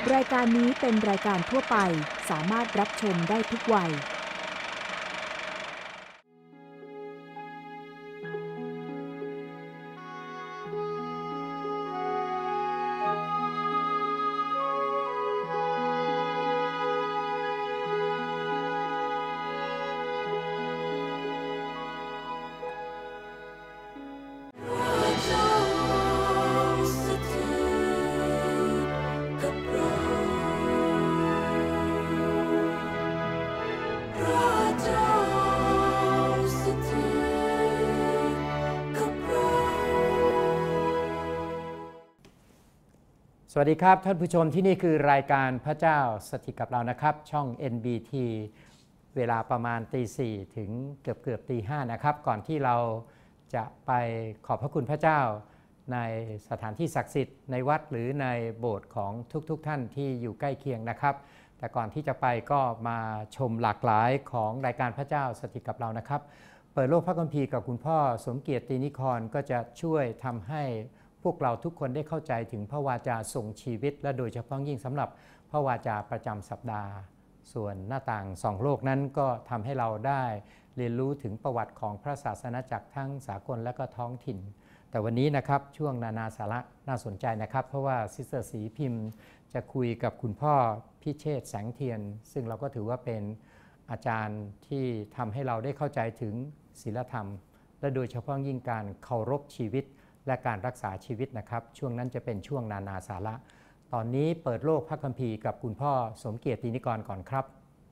รายการนี้เป็นรายการทั่วไปสามารถรับชมได้ทุกวัยสวัสดีครับท่านผู้ชมที่นี่คือรายการพระเจ้าสถิตกับเรานะครับช่อง NBT เวลาประมาณตีสี่ถึงเกือบตีห้านะครับก่อนที่เราจะไปขอบพระคุณพระเจ้าในสถานที่ศักดิ์สิทธิ์ในวัดหรือในโบสถ์ของทุกท่านที่อยู่ใกล้เคียงนะครับแต่ก่อนที่จะไปก็มาชมหลากหลายของรายการพระเจ้าสถิตกับเรานะครับเปิดโลกพระคัมภีร์กับคุณพ่อสมเกียรติตีนิครก็จะช่วยทำให้พวกเราทุกคนได้เข้าใจถึงพระวาจาทรงชีวิตและโดยเฉพาะยิ่งสำหรับพระวาจาประจำสัปดาห์ส่วนหน้าต่างสองโลกนั้นก็ทำให้เราได้เรียนรู้ถึงประวัติของพระศาสนาจักรทั้งสากลและก็ท้องถิ่นแต่วันนี้นะครับช่วงนานาสาระน่าสนใจนะครับเพราะว่าซิสเตอร์ศรีพิมพ์จะคุยกับคุณพ่อพิเชษฐ์แสงเทียนซึ่งเราก็ถือว่าเป็นอาจารย์ที่ทำให้เราได้เข้าใจถึงศีลธรรมและโดยเฉพาะยิ่งการเคารพชีวิตและการรักษาชีวิตนะครับช่วงนั้นจะเป็นช่วงนานาสาระตอนนี้เปิดโลกพระคัมภีร์กับคุณพ่อสมเกียรตินิกรก่อนครับ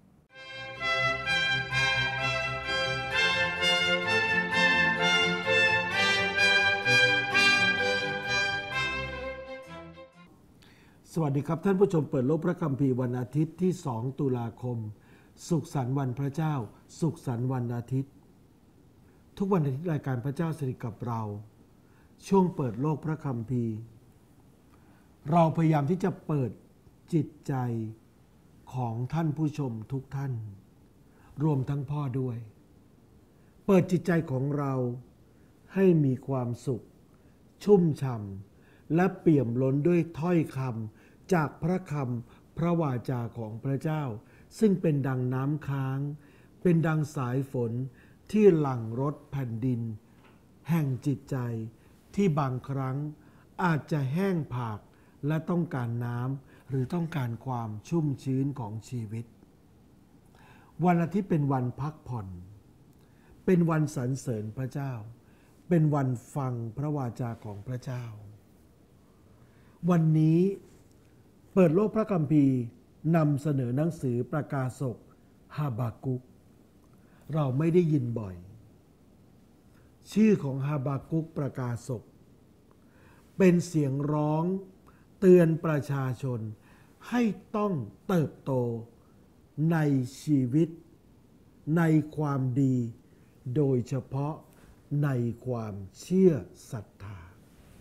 สวัสดีครับท่านผู้ชมเปิดโลกพระคัมภีร์วันอาทิตย์ที่2ตุลาคมสุขสันต์วันพระเจ้าสุขสันต์วันอาทิตย์ทุกวันอาทิตย์รายการพระเจ้าสถิตกับเราช่วงเปิดโลกพระคัมภีร์เราพยายามที่จะเปิดจิตใจของท่านผู้ชมทุกท่านรวมทั้งพ่อด้วยเปิดจิตใจของเราให้มีความสุขชุ่มฉ่ำและเปี่ยมล้นด้วยถ้อยคำจากพระคำพระวาจาของพระเจ้าซึ่งเป็นดังน้ำค้างเป็นดังสายฝนที่หลั่งรดแผ่นดินแห่งจิตใจที่บางครั้งอาจจะแห้งผากและต้องการน้ำหรือต้องการความชุ่มชื้นของชีวิตวันอาทิตย์เป็นวันพักผ่อนเป็นวันสรรเสริญพระเจ้าเป็นวันฟังพระวาจาของพระเจ้าวันนี้เปิดโลกพระคัมภีร์นำเสนอหนังสือประกาศกฮาบากุกเราไม่ได้ยินบ่อยชื่อของฮาบากุกประกาศกเป็นเสียงร้องเตือนประชาชนให้ต้องเติบโตในชีวิตในความดีโดยเฉพาะในความเชื่อศรัทธา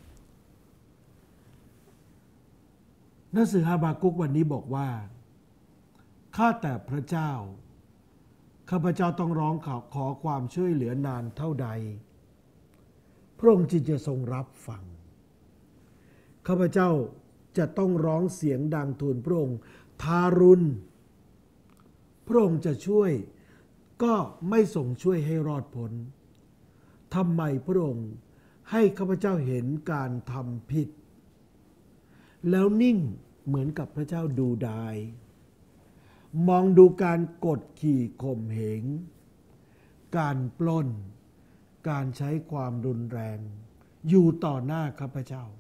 หนังสือฮาบากุกวันนี้บอกว่าข้าแต่พระเจ้าข้าพเจ้าต้องร้องขอความช่วยเหลือนานเท่าใดพระองค์จึงจะทรงรับฟังข้าพเจ้าจะต้องร้องเสียงดังทูลพระองค์ทารุณพระองค์จะช่วยก็ไม่ทรงช่วยให้รอดพ้นทำไมพระองค์ให้ข้าพเจ้าเห็นการทำผิดแล้วนิ่งเหมือนกับพระเจ้าดูดายมองดูการกดขี่ข่มเหงการปล้นการใช้ความรุนแรงอยู่ต่อหน้าข้าพเจ้า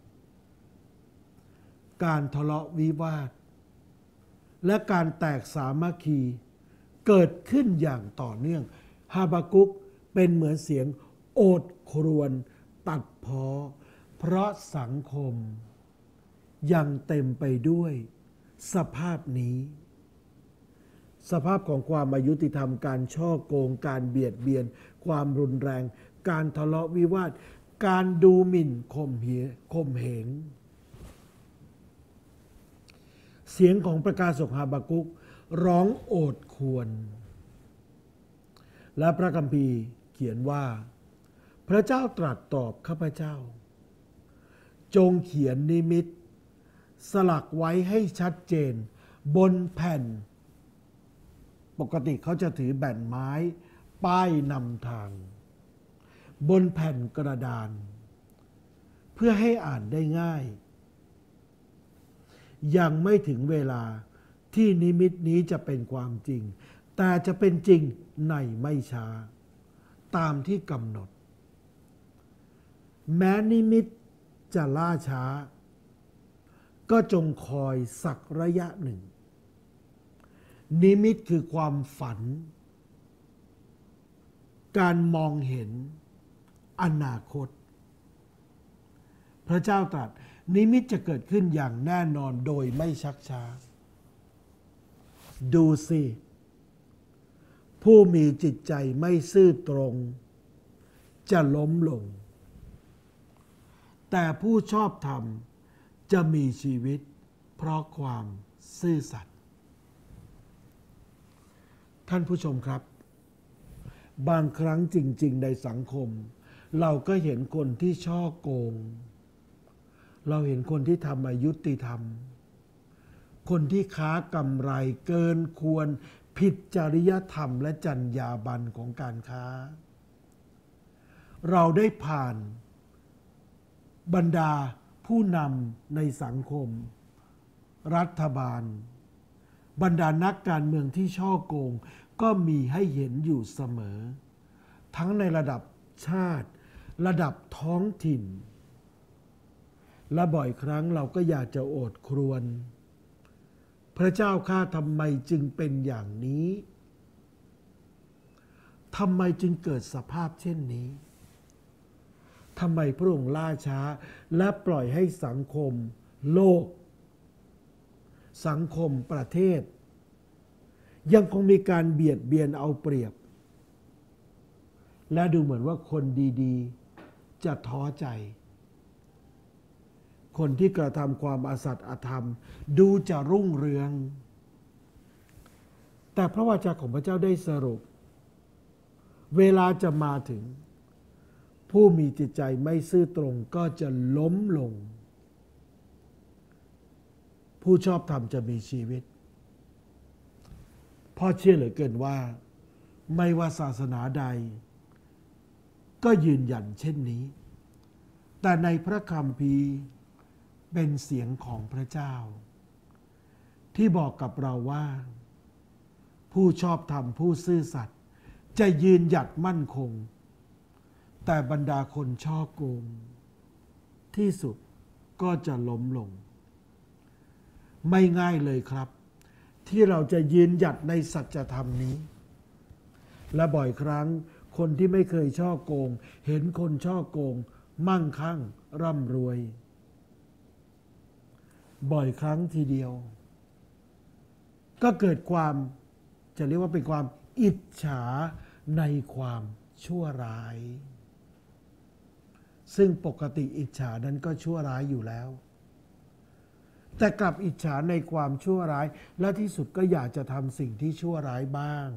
การทะเลาะวิวาทและการแตกสามัคคีเกิดขึ้นอย่างต่อเนื่องฮาบากุกเป็นเหมือนเสียงโอดครวญตัดพ้อเพราะสังคมยังเต็มไปด้วยสภาพนี้สภาพของความอายุติธรรมการฉ้อโกงการเบียดเบียนความรุนแรงการทะเลาะวิวาทการดูหมิ่นข่มเหงเสียงของประกาศกฮาบากุกร้องโอดครวญและพระคัมภีร์เขียนว่าพระเจ้าตรัสตอบข้าพเจ้าจงเขียนนิมิตสลักไว้ให้ชัดเจนบนแผ่นปกติเขาจะถือแผ่นไม้ป้ายนำทางบนแผ่นกระดานเพื่อให้อ่านได้ง่ายยังไม่ถึงเวลาที่นิมิตนี้จะเป็นความจริงแต่จะเป็นจริงในไม่ช้าตามที่กำหนดแม้นิมิตจะล่าช้าก็จงคอยสักระยะหนึ่งนิมิตคือความฝันการมองเห็นอนาคตพระเจ้าตรัสนิมิตจะเกิดขึ้นอย่างแน่นอนโดยไม่ชักช้าดูสิผู้มีจิตใจไม่ซื่อตรงจะล้มลงแต่ผู้ชอบธรรมจะมีชีวิตเพราะความซื่อสัตย์ท่านผู้ชมครับบางครั้งจริงๆในสังคมเราก็เห็นคนที่ฉ้อโกงเราเห็นคนที่ทำอยุติธรรมคนที่ค้ากำไรเกินควรผิดจริยธรรมและจรรยาบรรณของการค้าเราได้ผ่านบรรดาผู้นำในสังคมรัฐบาลบรรดานักการเมืองที่ฉ้อโกงก็มีให้เห็นอยู่เสมอทั้งในระดับชาติระดับท้องถิ่นและบ่อยครั้งเราก็อยากจะโอดครวญพระเจ้าข้าทำไมจึงเป็นอย่างนี้ทำไมจึงเกิดสภาพเช่นนี้ทำไมพระองค์ล่าช้าและปล่อยให้สังคมโลกสังคมประเทศยังคงมีการเบียดเบียนเอาเปรียบและดูเหมือนว่าคนดีๆจะท้อใจคนที่กระทำความอสัตย์อธรรมดูจะรุ่งเรืองแต่พระวจนะของพระเจ้าได้สรุปเวลาจะมาถึงผู้มีจิตใจไม่ซื่อตรงก็จะล้มลงผู้ชอบธรรมจะมีชีวิตพ่อเชื่อเหลือเกินว่าไม่ว่าศาสนาใดก็ยืนยันเช่นนี้แต่ในพระคัมภีร์เป็นเสียงของพระเจ้าที่บอกกับเราว่าผู้ชอบธรรมผู้ซื่อสัตย์จะยืนหยัดมั่นคงแต่บรรดาคนฉ้อโกงที่สุดก็จะล้มลงไม่ง่ายเลยครับที่เราจะยืนหยัดในสัจธรรมนี้และบ่อยครั้งคนที่ไม่เคยฉ้อโกงเห็นคนฉ้อโกงมั่งคั่งร่ำรวยบ่อยครั้งทีเดียวก็เกิดความจะเรียกว่าเป็นความอิจฉาในความชั่วร้ายซึ่งปกติอิจฉานั้นก็ชั่วร้ายอยู่แล้วแต่กลับอิจฉาในความชั่วร้ายและที่สุดก็อยากจะทำสิ่งที่ชั่วร้ายบ้าง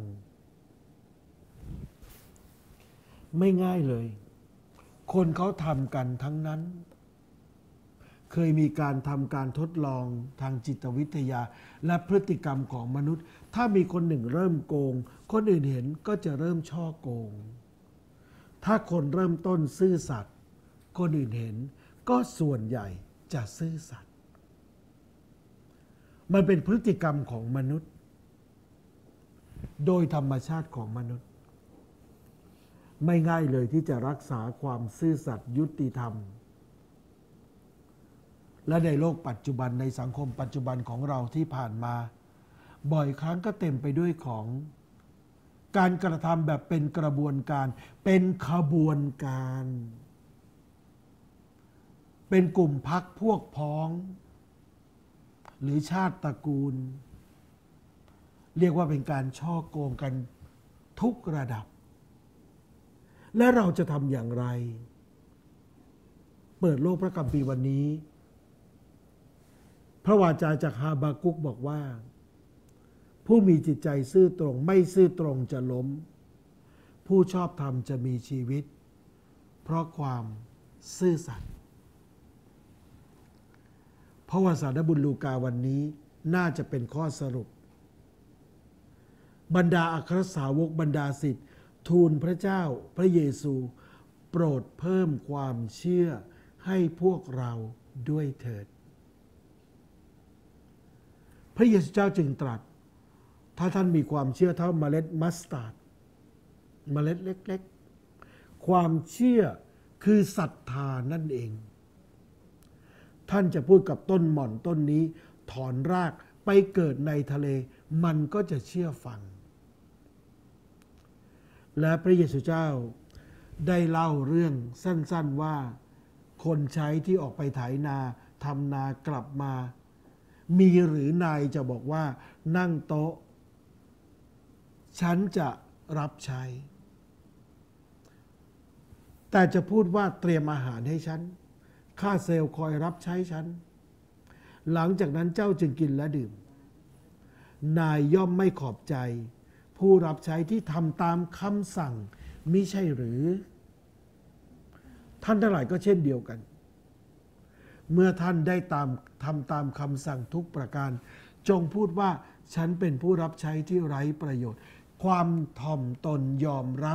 ไม่ง่ายเลยคนเขาทำกันทั้งนั้นเคยมีการทำการทดลองทางจิตวิทยาและพฤติกรรมของมนุษย์ถ้ามีคนหนึ่งเริ่มโกงคนอื่นเห็นก็จะเริ่มฉ้อโกงถ้าคนเริ่มต้นซื่อสัตย์คนอื่นเห็นก็ส่วนใหญ่จะซื่อสัตย์มันเป็นพฤติกรรมของมนุษย์โดยธรรมชาติของมนุษย์ไม่ง่ายเลยที่จะรักษาความซื่อสัตย์ยุติธรรมและในโลกปัจจุบันในสังคมปัจจุบันของเราที่ผ่านมาบ่อยครั้งก็เต็มไปด้วยของการกระทำแบบเป็นกระบวนการเป็นขบวนการเป็นกลุ่มพรรคพวกพ้องหรือชาติตระกูลเรียกว่าเป็นการฉ้อโกงกันทุกระดับและเราจะทำอย่างไรเปิดโลกพระคัมภีร์วันนี้พระวาจาจากฮาบากุกบอกว่าผู้มีจิตใจซื่อตรงไม่ซื่อตรงจะล้มผู้ชอบธรรมจะมีชีวิตเพราะความซื่อสัตย์พพระวสารบุญลูกาวันนี้น่าจะเป็นข้อสรุปบรรดาอัครสาวกบรรดาศิษย์ทูลพระเจ้าพระเยซูโปรดเพิ่มความเชื่อให้พวกเราด้วยเถิดพระเยซูเจ้าจึงตรัสถ้าท่านมีความเชื่อเท่าเมล็ดมัสตาร์ดเมล็ดเล็กๆความเชื่อคือศรัทธานั่นเองท่านจะพูดกับต้นหม่อนต้นนี้ถอนรากไปเกิดในทะเลมันก็จะเชื่อฟังและพระเยซูเจ้าได้เล่าเรื่องสั้นๆว่าคนใช้ที่ออกไปไถนาทำนากลับมามีหรือนายจะบอกว่านั่งโต๊ะฉันจะรับใช้แต่จะพูดว่าเตรียมอาหารให้ฉันข้าเซลล์คอยรับใช้ฉันหลังจากนั้นเจ้าจึงกินและดื่มนายย่อมไม่ขอบใจผู้รับใช้ที่ทำตามคำสั่งมิใช่หรือท่านทั้งหลายก็เช่นเดียวกันเมื่อท่านได้ทำตามคำสั่งทุกประการจงพูดว่าฉันเป็นผู้รับใช้ที่ไร้ประโยชน์ความถ่อมตนยอมรับ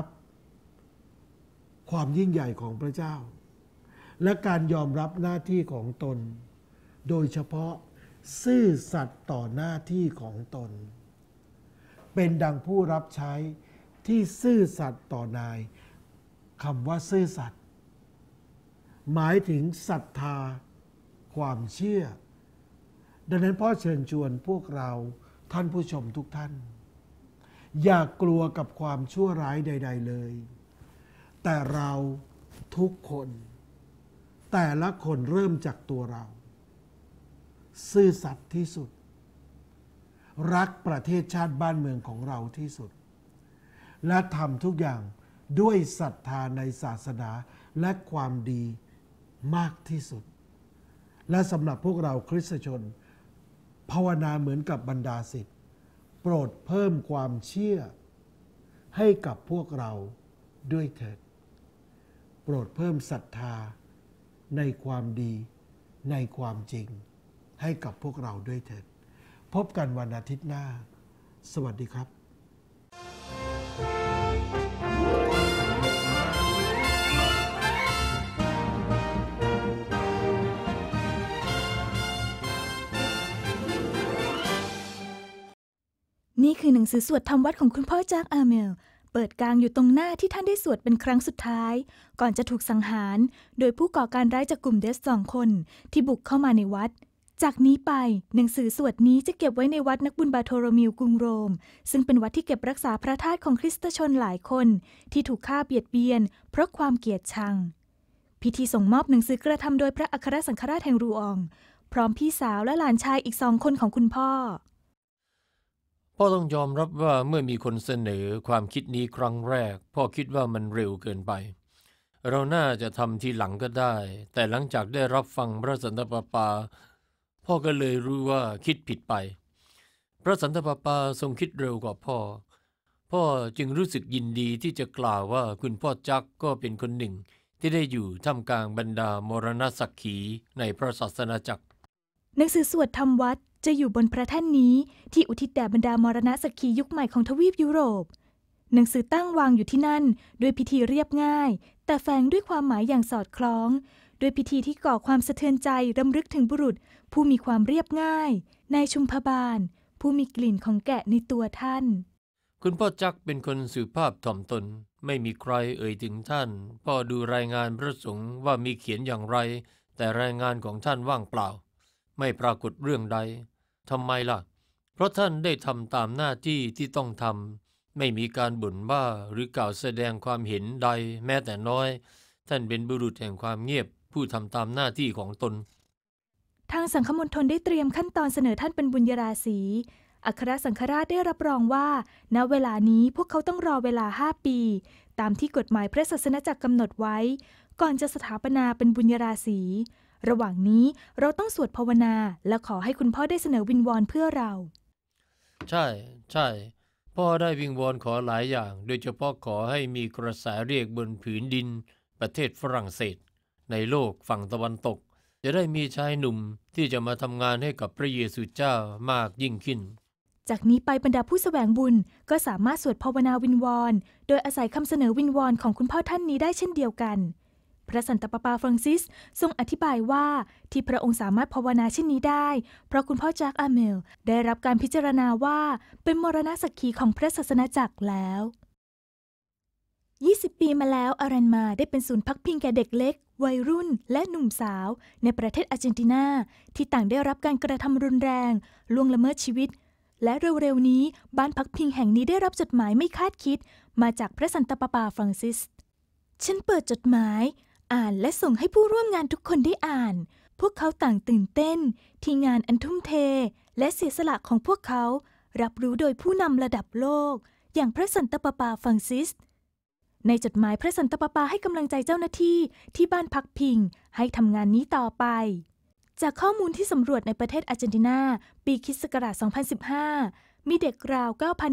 ความยิ่งใหญ่ของพระเจ้าและการยอมรับหน้าที่ของตนโดยเฉพาะซื่อสัตย์ต่อหน้าที่ของตนเป็นดังผู้รับใช้ที่ซื่อสัตย์ต่อนายคำว่าซื่อสัตย์หมายถึงศรัทธาความเชื่อดังนั้นพ่อเชิญชวนพวกเราท่านผู้ชมทุกท่านอย่ากลัวกับความชั่วร้ายใดๆเลยแต่เราทุกคนแต่ละคนเริ่มจากตัวเราซื่อสัตย์ที่สุดรักประเทศชาติบ้านเมืองของเราที่สุดและทำทุกอย่างด้วยศรัทธาในศาสนาและความดีมากที่สุดและสำหรับพวกเราคริสตชนภาวนาเหมือนกับบรรดาศิษย์โปรดเพิ่มความเชื่อให้กับพวกเราด้วยเถิดโปรดเพิ่มศรัทธาในความดีในความจริงให้กับพวกเราด้วยเถิดพบกันวันอาทิตย์หน้าสวัสดีครับนี่คือหนังสือสวดธรรมวัดของคุณพ่อจากอาเมลเปิดกลางอยู่ตรงหน้าที่ท่านได้สวดเป็นครั้งสุดท้ายก่อนจะถูกสังหารโดยผู้ก่อการร้ายจากกลุ่มเดส2 คนที่บุกเข้ามาในวัดจากนี้ไปหนังสือสวดนี้จะเก็บไว้ในวัดนักบุญบาโทโรมิวกรุงโรมซึ่งเป็นวัดที่เก็บรักษาพระธาตุของคริสตชนหลายคนที่ถูกฆ่าเบียดเบียนเพราะความเกลียดชังพิธีส่งมอบหนังสือกระทำโดยพระอัครสังฆราชแห่งรูอองพร้อมพี่สาวและหลานชายอีก2 คนของคุณพ่อต้องยอมรับว่าเมื่อมีคนเสนอความคิดนี้ครั้งแรกพ่อคิดว่ามันเร็วเกินไปเราน่าจะทำทีหลังก็ได้แต่หลังจากได้รับฟังพระสันตะปาปาพ่อก็เลยรู้ว่าคิดผิดไปพระสันตะปาปาทรงคิดเร็วกว่าพ่อจึงรู้สึกยินดีที่จะกล่าวว่าคุณพ่อจักก็เป็นคนหนึ่งที่ได้อยู่ท่ามกลางบรรดามรณสักขีในพระศาสนาจักรหนังสือสวดธรรมวัดจะอยู่บนพระแท่นนี้ที่อุทิศแด่บรรดามรณสักขียุคใหม่ของทวีปยุโรปหนังสือตั้งวางอยู่ที่นั่นด้วยพิธีเรียบง่ายแต่แฝงด้วยความหมายอย่างสอดคล้องโดยพิธีที่ก่อความสะเทือนใจรำลึกถึงบุรุษผู้มีความเรียบง่ายนายชุมพบาลผู้มีกลิ่นของแกะในตัวท่านคุณพ่อจักเป็นคนสุภาพถ่อมตนไม่มีใครเอ่ยถึงท่านพ่อดูรายงานพระสงฆ์ว่ามีเขียนอย่างไรแต่รายงานของท่านว่างเปล่าไม่ปรากฏเรื่องใดทำไมล่ะเพราะท่านได้ทำตามหน้าที่ที่ต้องทำไม่มีการบ่นบ้าหรือกล่าวแสดงความเห็นใดแม้แต่น้อยท่านเป็นบุรุษแห่งความเงียบผู้ทำตามหน้าที่ของตนทางสังฆมณฑลได้เตรียมขั้นตอนเสนอท่านเป็นบุญญาราศีอัครสังฆราชได้รับรองว่าณเวลานี้พวกเขาต้องรอเวลา5 ปีตามที่กฎหมายพระศาสนาจักรกำหนดไว้ก่อนจะสถาปนาเป็นบุญญาราศีระหว่างนี้เราต้องสวดภาวนาและขอให้คุณพ่อได้เสนอวิงวอนเพื่อเราใช่พ่อได้วิงวอนขอหลายอย่างโดยเฉพาะขอให้มีกระแสเรียกบนผืนดินประเทศฝรั่งเศสในโลกฝั่งตะวันตกจจะได้มีชายหนุ่มที่จะมาทำงานให้กับพระเยซูเจ้ามากยิ่งขึ้นจากนี้ไปบรรดาผู้แสวงบุญก็สามารถสวดภาวนาวิงวอนโดยอาศัยคำเสนอวิงวอนของคุณพ่อท่านนี้ได้เช่นเดียวกันพระสันตะปาปาฟรังซิสทรงอธิบายว่าที่พระองค์สามารถภาวนาเช่นนี้ได้เพราะคุณพ่อแจ็คอาเมลได้รับการพิจารณาว่าเป็นมรณสักขีของพระศาสนาจักรแล้ว20 ปีมาแล้วอารันมาได้เป็นศูนย์พักพิงแก่เด็กเล็กวัยรุ่นและหนุ่มสาวในประเทศอาร์เจนตินาที่ต่างได้รับการกระทำรุนแรงล่วงละเมิดชีวิตและเร็วๆนี้บ้านพักพิงแห่งนี้ได้รับจดหมายไม่คาดคิดมาจากพระสันตะปาปาฟรังซิสฉันเปิดจดหมายอ่านและส่งให้ผู้ร่วมงานทุกคนได้อ่านพวกเขาต่างตื่นเต้นที่งานอันทุ่มเทและเสียสละของพวกเขารับรู้โดยผู้นำระดับโลกอย่างพระสันตะปาปาฟรังซิสในจดหมายพระสันตะปาปาให้กำลังใจเจ้าหน้าที่ที่บ้านพักพิงให้ทำงานนี้ต่อไปจากข้อมูลที่สำรวจในประเทศอาร์เจนตินาปีค.ศ. 2015มีเด็กราว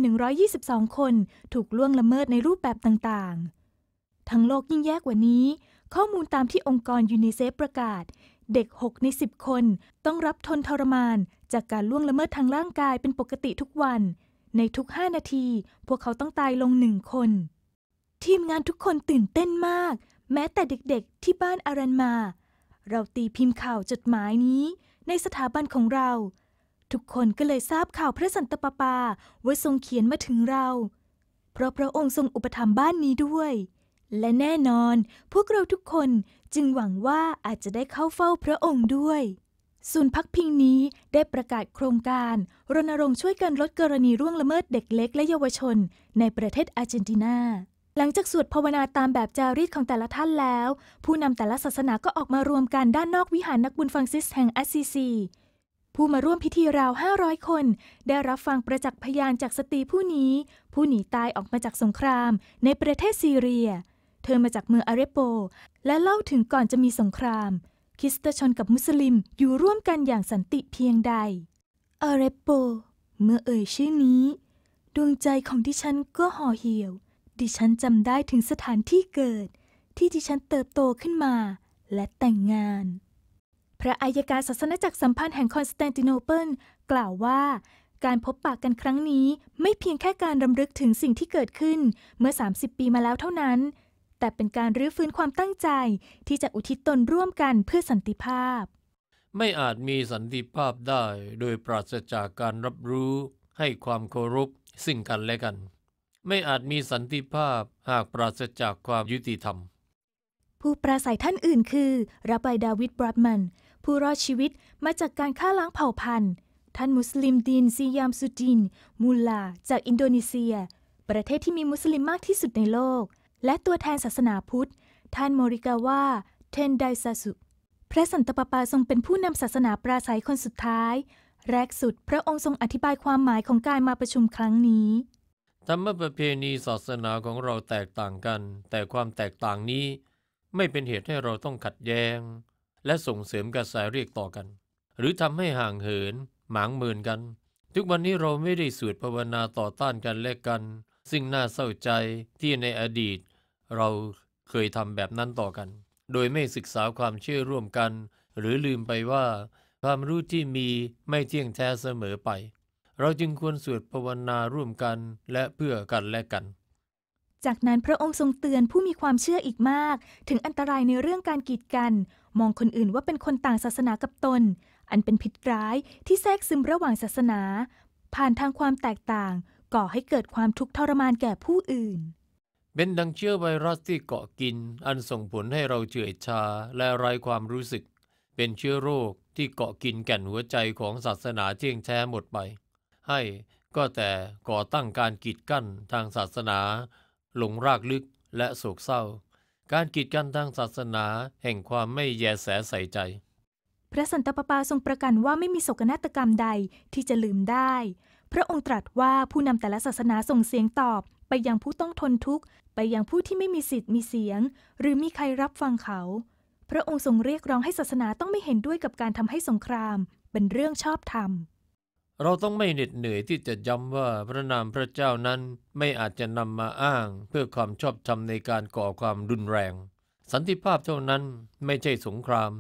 9,122 คนถูกล่วงละเมิดในรูปแบบต่างๆทั้งโลกยิ่งแย่กว่านี้ข้อมูลตามที่องค์กรยูนิเซฟประกาศเด็ก6ใน10คนต้องรับทนทรมานจากการล่วงละเมิดทางร่างกายเป็นปกติทุกวันในทุก5นาทีพวกเขาต้องตายลง1คนทีมงานทุกคนตื่นเต้นมากแม้แต่เด็กๆที่บ้านอารันมาเราตีพิมพ์ข่าวจดหมายนี้ในสถาบันของเราทุกคนก็เลยทราบข่าวพระสันตะปาปาว่าทรงเขียนมาถึงเราเพราะพระองค์ทรงอุปถัมภ์บ้านนี้ด้วยและแน่นอนพวกเราทุกคนจึงหวังว่าอาจจะได้เข้าเฝ้าพระองค์ด้วยศูนย์พักพิงนี้ได้ประกาศโครงการรณรงค์ช่วยกันลดกรณีล่วงละเมิดเด็กเล็กและเยาวชนในประเทศอาร์เจนตินาหลังจากสวดภาวนาตามแบบจารีตของแต่ละท่านแล้วผู้นำแต่ละศาสนาก็ออกมารวมกันด้านนอกวิหารนักบุญฟรังซิสแห่งอัสซีซีผู้มาร่วมพิธีราว500คนได้รับฟังประจักษ์พยานจากสตรีผู้นี้ผู้หนีตายออกมาจากสงครามในประเทศซีเรียเธอมาจากเมืองอาเลปโปและเล่าถึงก่อนจะมีสงครามคริสตชนกับมุสลิมอยู่ร่วมกันอย่างสันติเพียงใดอาเลปโปเมื่อเอ่ยชื่อนี้ดวงใจของดิฉันก็ห่อเหี่ยวดิฉันจำได้ถึงสถานที่เกิดที่ดิฉันเติบโตขึ้นมาและแต่งงานพระอัยการศาสนจักรสัมพันธ์แห่งคอนสแตนติโนเปิลกล่าวว่าการพบปะกันครั้งนี้ไม่เพียงแค่การรำลึกถึงสิ่งที่เกิดขึ้นเมื่อ30 ปีมาแล้วเท่านั้นแต่เป็นการรื้อฟื้นความตั้งใจที่จะอุทิศตนร่วมกันเพื่อสันติภาพไม่อาจมีสันติภาพได้โดยปราศจากการรับรู้ให้ความเคารพซึ่งกันและกันไม่อาจมีสันติภาพหากปราศจากความยุติธรรมผู้ปราศัยท่านอื่นคือรับบิดาวิด บรอดมันผู้รอดชีวิตมาจากการฆ่าล้างเผ่าพันธุ์ท่านมุสลิมดินซียามสุดินมูลลาจากอินโดนีเซียประเทศที่มีมุสลิมมากที่สุดในโลกและตัวแทนศาสนาพุทธท่านโมริกาวาเทนไดซาสุพระสันตะปาปาทรงเป็นผู้นำศาสนาปราศัยคนสุดท้ายแรกสุดพระองค์ทรงอธิบายความหมายของการมาประชุมครั้งนี้ธรรมประเพณีศาสนาของเราแตกต่างกันแต่ความแตกต่างนี้ไม่เป็นเหตุให้เราต้องขัดแย้งและส่งเสริมกระแสเรียกต่อกันหรือทำให้ห่างเหินหมางเมินกันทุกวันนี้เราไม่ได้สวดภาวนาต่อต้านกันและกันซึ่งน่าเศร้าใจที่ในอดีตเราเคยทำแบบนั้นต่อกันโดยไม่ศึกษาความเชื่อร่วมกันหรือลืมไปว่าความรู้ที่มีไม่เที่ยงแท้เสมอไปเราจึงควรสวดภาวนาร่วมกันและเพื่อกันและกันจากนั้นพระองค์ทรงเตือนผู้มีความเชื่ออีกมากถึงอันตรายในเรื่องการกีดกันมองคนอื่นว่าเป็นคนต่างศาสนากับตนอันเป็นพิษร้ายที่แทรกซึมระหว่างศาสนาผ่านทางความแตกต่างก่อให้เกิดความทุกข์ทรมานแก่ผู้อื่นเป็นดังเชื้อไวรัสที่เกาะกินอันส่งผลให้เราเฉื่อยชาและไร้ความรู้สึกเป็นเชื้อโรคที่เกาะกินแก่นหัวใจของศาสนาเที่ยงแท้หมดไปให้ก็แต่ก่อตั้งการกีดกั้นทางศาสนาหลงรากลึกและโศกเศร้าการกีดกันทางศาสนาแห่งความไม่แยแสใส่ใจพระสันตะปาปาทรงประกันว่าไม่มีโศกนาฏกรรมใดที่จะลืมได้พระองค์ตรัสว่าผู้นำแต่ละศาสนาส่งเสียงตอบไปยังผู้ต้องทนทุกข์ไปยังผู้ที่ไม่มีสิทธิ์มีเสียงหรือมีใครรับฟังเขาพระองค์ทรงเรียกร้องให้ศาสนาต้องไม่เห็นด้วยกับการทำให้สงครามเป็นเรื่องชอบธรรมเราต้องไม่เหน็ดเหนื่อยที่จะย้ำว่าพระนามพระเจ้านั้นไม่อาจจะนำมาอ้างเพื่อความชอบธรรมในการก่อความรุนแรงสันติภาพเท่านั้นไม่ใช่สงคราม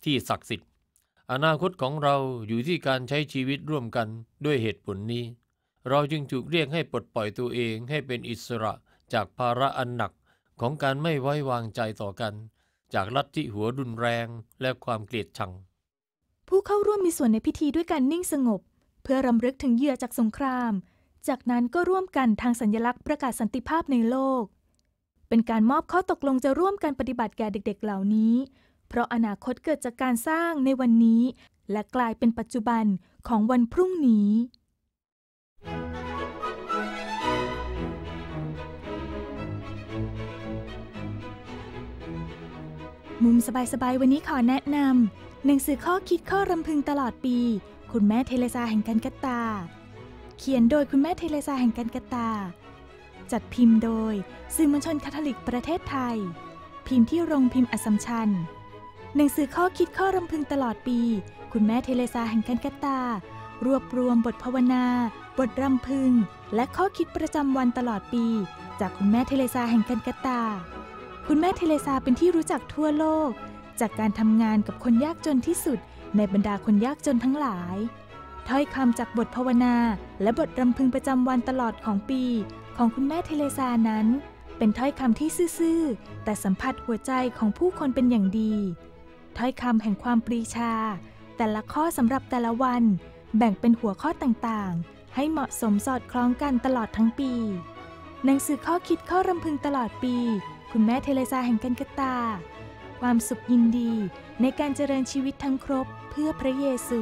ที่ศักดิ์สิทธิ์อนาคตของเราอยู่ที่การใช้ชีวิตร่วมกันด้วยเหตุผลนี้เราจึงถูกเรียกให้ปลดปล่อยตัวเองให้เป็นอิสระจากภาระอันหนักของการไม่ไว้วางใจต่อกันจากลัทธิหัวรุนแรงและความเกลียดชังผู้เข้าร่วมมีส่วนในพิธีด้วยการนิ่งสงบเพื่อรำลึกถึงเหยื่อจากสงครามจากนั้นก็ร่วมกันทางสัญลักษณ์ประกาศสันติภาพในโลกเป็นการมอบข้อตกลงจะร่วมกันปฏิบัติแก่เด็กๆเหล่านี้เพราะอนาคตเกิดจากการสร้างในวันนี้และกลายเป็นปัจจุบันของวันพรุ่งนี้มุมสบายๆวันนี้ขอแนะนำหนังสือข้อคิดข้อรำพึงตลอดปีคุณแม่เทเรซาแห่งกัลกัตตาเขียนโดยคุณแม่เทเรซาแห่งกัลกัตตาจัดพิมพ์โดยสื่อมวลชนคาทอลิกประเทศไทยพิมพ์ที่โรงพิมพ์อัสสัมชัญหนังสือข้อคิดข้อรำพึงตลอดปีคุณแม่เทเรซาแห่งกัลกัตตารวบรวมบทภาวนาบทรำพึงและข้อคิดประจำวันตลอดปีจากคุณแม่เทเรซาแห่งกัลกัตตาคุณแม่เทเรซาเป็นที่รู้จักทั่วโลกจากการทำงานกับคนยากจนที่สุดในบรรดาคนยากจนทั้งหลายถ้อยคำจากบทภาวนาและบทรำพึงประจำวันตลอดของปีของคุณแม่เทเรซานั้นเป็นถ้อยคำที่ซื่อๆแต่สัมผัสหัวใจของผู้คนเป็นอย่างดีถ้อยคำแห่งความปรีชาแต่ละข้อสำหรับแต่ละวันแบ่งเป็นหัวข้อต่างๆให้เหมาะสมสอดคล้องกันตลอดทั้งปีหนังสือข้อคิดข้อรำพึงตลอดปีคุณแม่เทเรซาแห่งกัลกัตตาความสุขยินดีในการเจริญชีวิตทั้งครบเพื่อพระเยซู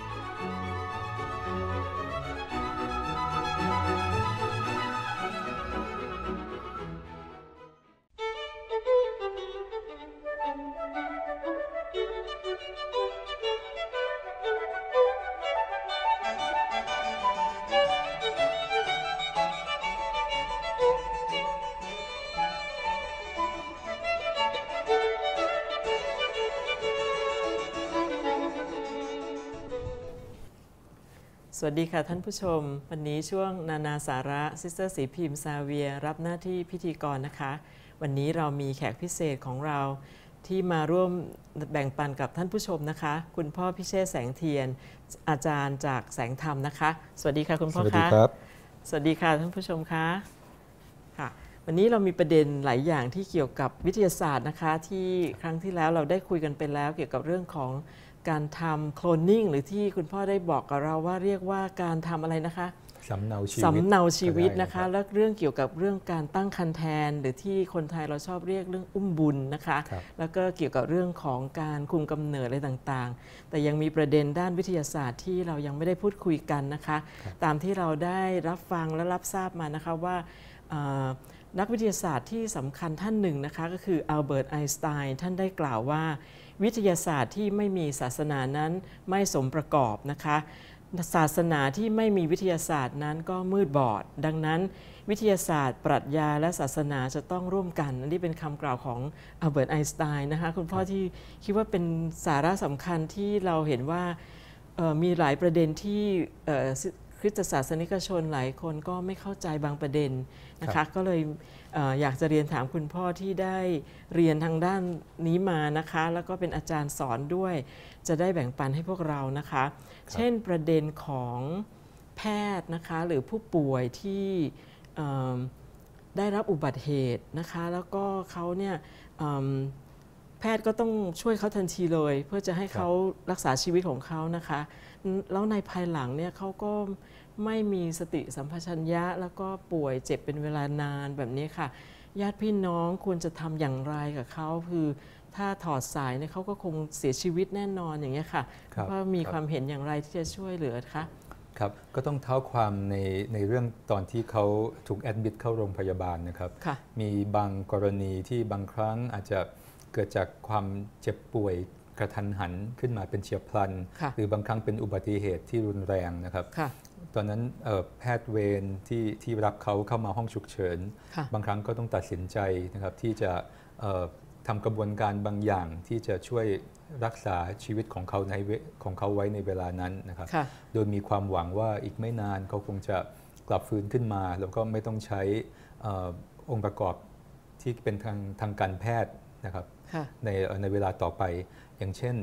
สวัสดีค่ะท่านผู้ชมวันนี้ช่วงนานาสาระซิสเตอร์สีพิมพ์ซาเวียรับหน้าที่พิธีกรนะคะวันนี้เรามีแขกพิเศษของเราที่มาร่วมแบ่งปันกับท่านผู้ชมนะคะคุณพ่อพิเชษฐ์แสงเทียนอาจารย์จากแสงธรรมนะคะสวัสดีค่ะคุณพ่อคะสวัสดีครับสวัสดีค่ะท่านผู้ชมคะค่ะวันนี้เรามีประเด็นหลายอย่างที่เกี่ยวกับวิทยาศาสตร์นะคะที่ครั้งที่แล้วเราได้คุยกันไปแล้วเกี่ยวกับเรื่องของการทำโคลนนิ่งหรือที่คุณพ่อได้บอกกับเราว่าเรียกว่าการทำอะไรนะคะสำเนาชีวิตนะคะและเรื่องเกี่ยวกับเรื่องการตั้งครรภ์แทนหรือที่คนไทยเราชอบเรียกเรื่องอุ้มบุญนะคะแล้วก็เกี่ยวกับเรื่องของการคุมกำเนิดอะไรต่างๆแต่ยังมีประเด็นด้านวิทยาศาสตร์ที่เรายังไม่ได้พูดคุยกันนะคะตามที่เราได้รับฟังและรับทราบมานะคะว่านักวิทยาศาสตร์ที่สำคัญท่านหนึ่งนะคะก็คืออัลเบิร์ตไอน์สไตน์ท่านได้กล่าวว่าวิทยาศาสตร์ที่ไม่มีศาสนานั้นไม่สมประกอบนะคะศาสนาที่ไม่มีวิทยาศาสตร์นั้นก็มืดบอดดังนั้นวิทยาศาสตร์ปรัชญาและศาสนาจะต้องร่วมกันนี่เป็นคำกล่าวของอัลเบิร์ตไอน์สไตน์นะคะคุณพ่อที่คิดว่าเป็นสาระสำคัญที่เราเห็นว่ามีหลายประเด็นที่คริสตศาสนิกชนหลายคนก็ไม่เข้าใจบางประเด็นนะคะก็เลยอยากจะเรียนถามคุณพ่อที่ได้เรียนทางด้านนี้มานะคะแล้วก็เป็นอาจารย์สอนด้วยจะได้แบ่งปันให้พวกเรานะคะเช่นประเด็นของแพทย์นะคะหรือผู้ป่วยที่ได้รับอุบัติเหตุนะคะแล้วก็เขาเนี่ยแพทย์ก็ต้องช่วยเขาทันทีเลยเพื่อจะให้เขารักษาชีวิตของเขานะคะแล้วในภายหลังเนี่ยเขาก็ไม่มีสติสัมปชัญญะแล้วก็ป่วยเจ็บเป็นเวลานานแบบนี้ค่ะญาติพี่น้องควรจะทำอย่างไรกับเขาคือถ้าถอดสายเนี่ยเขาก็คงเสียชีวิตแน่นอนอย่างนี้ค่ะว่ามีความเห็นอย่างไรที่จะช่วยเหลือคะครับก็ต้องเท้าความในเรื่องตอนที่เขาถูกแอดมิดเข้าโรงพยาบาลนะครับมีบางกรณีที่บางครั้งอาจจะเกิดจากความเจ็บป่วยกระทันหันขึ้นมาเป็นเฉียบพลันหรือบางครั้งเป็นอุบัติเหตุที่รุนแรงนะครับตอนนั้นแพทย์เวรที่รับเขาเข้ามาห้องฉุกเฉินบางครั้งก็ต้องตัดสินใจนะครับที่จะทำกระบวนการบางอย่างที่จะช่วยรักษาชีวิตของเขาไว้ในเวลานั้นนะครับโดยมีความหวังว่าอีกไม่นานเขาคงจะกลับฟื้นขึ้นมาแล้วก็ไม่ต้องใช้องค์ประกอบที่เป็นทางการแพทย์นะครับในเวลาต่อไปอย่างเช่น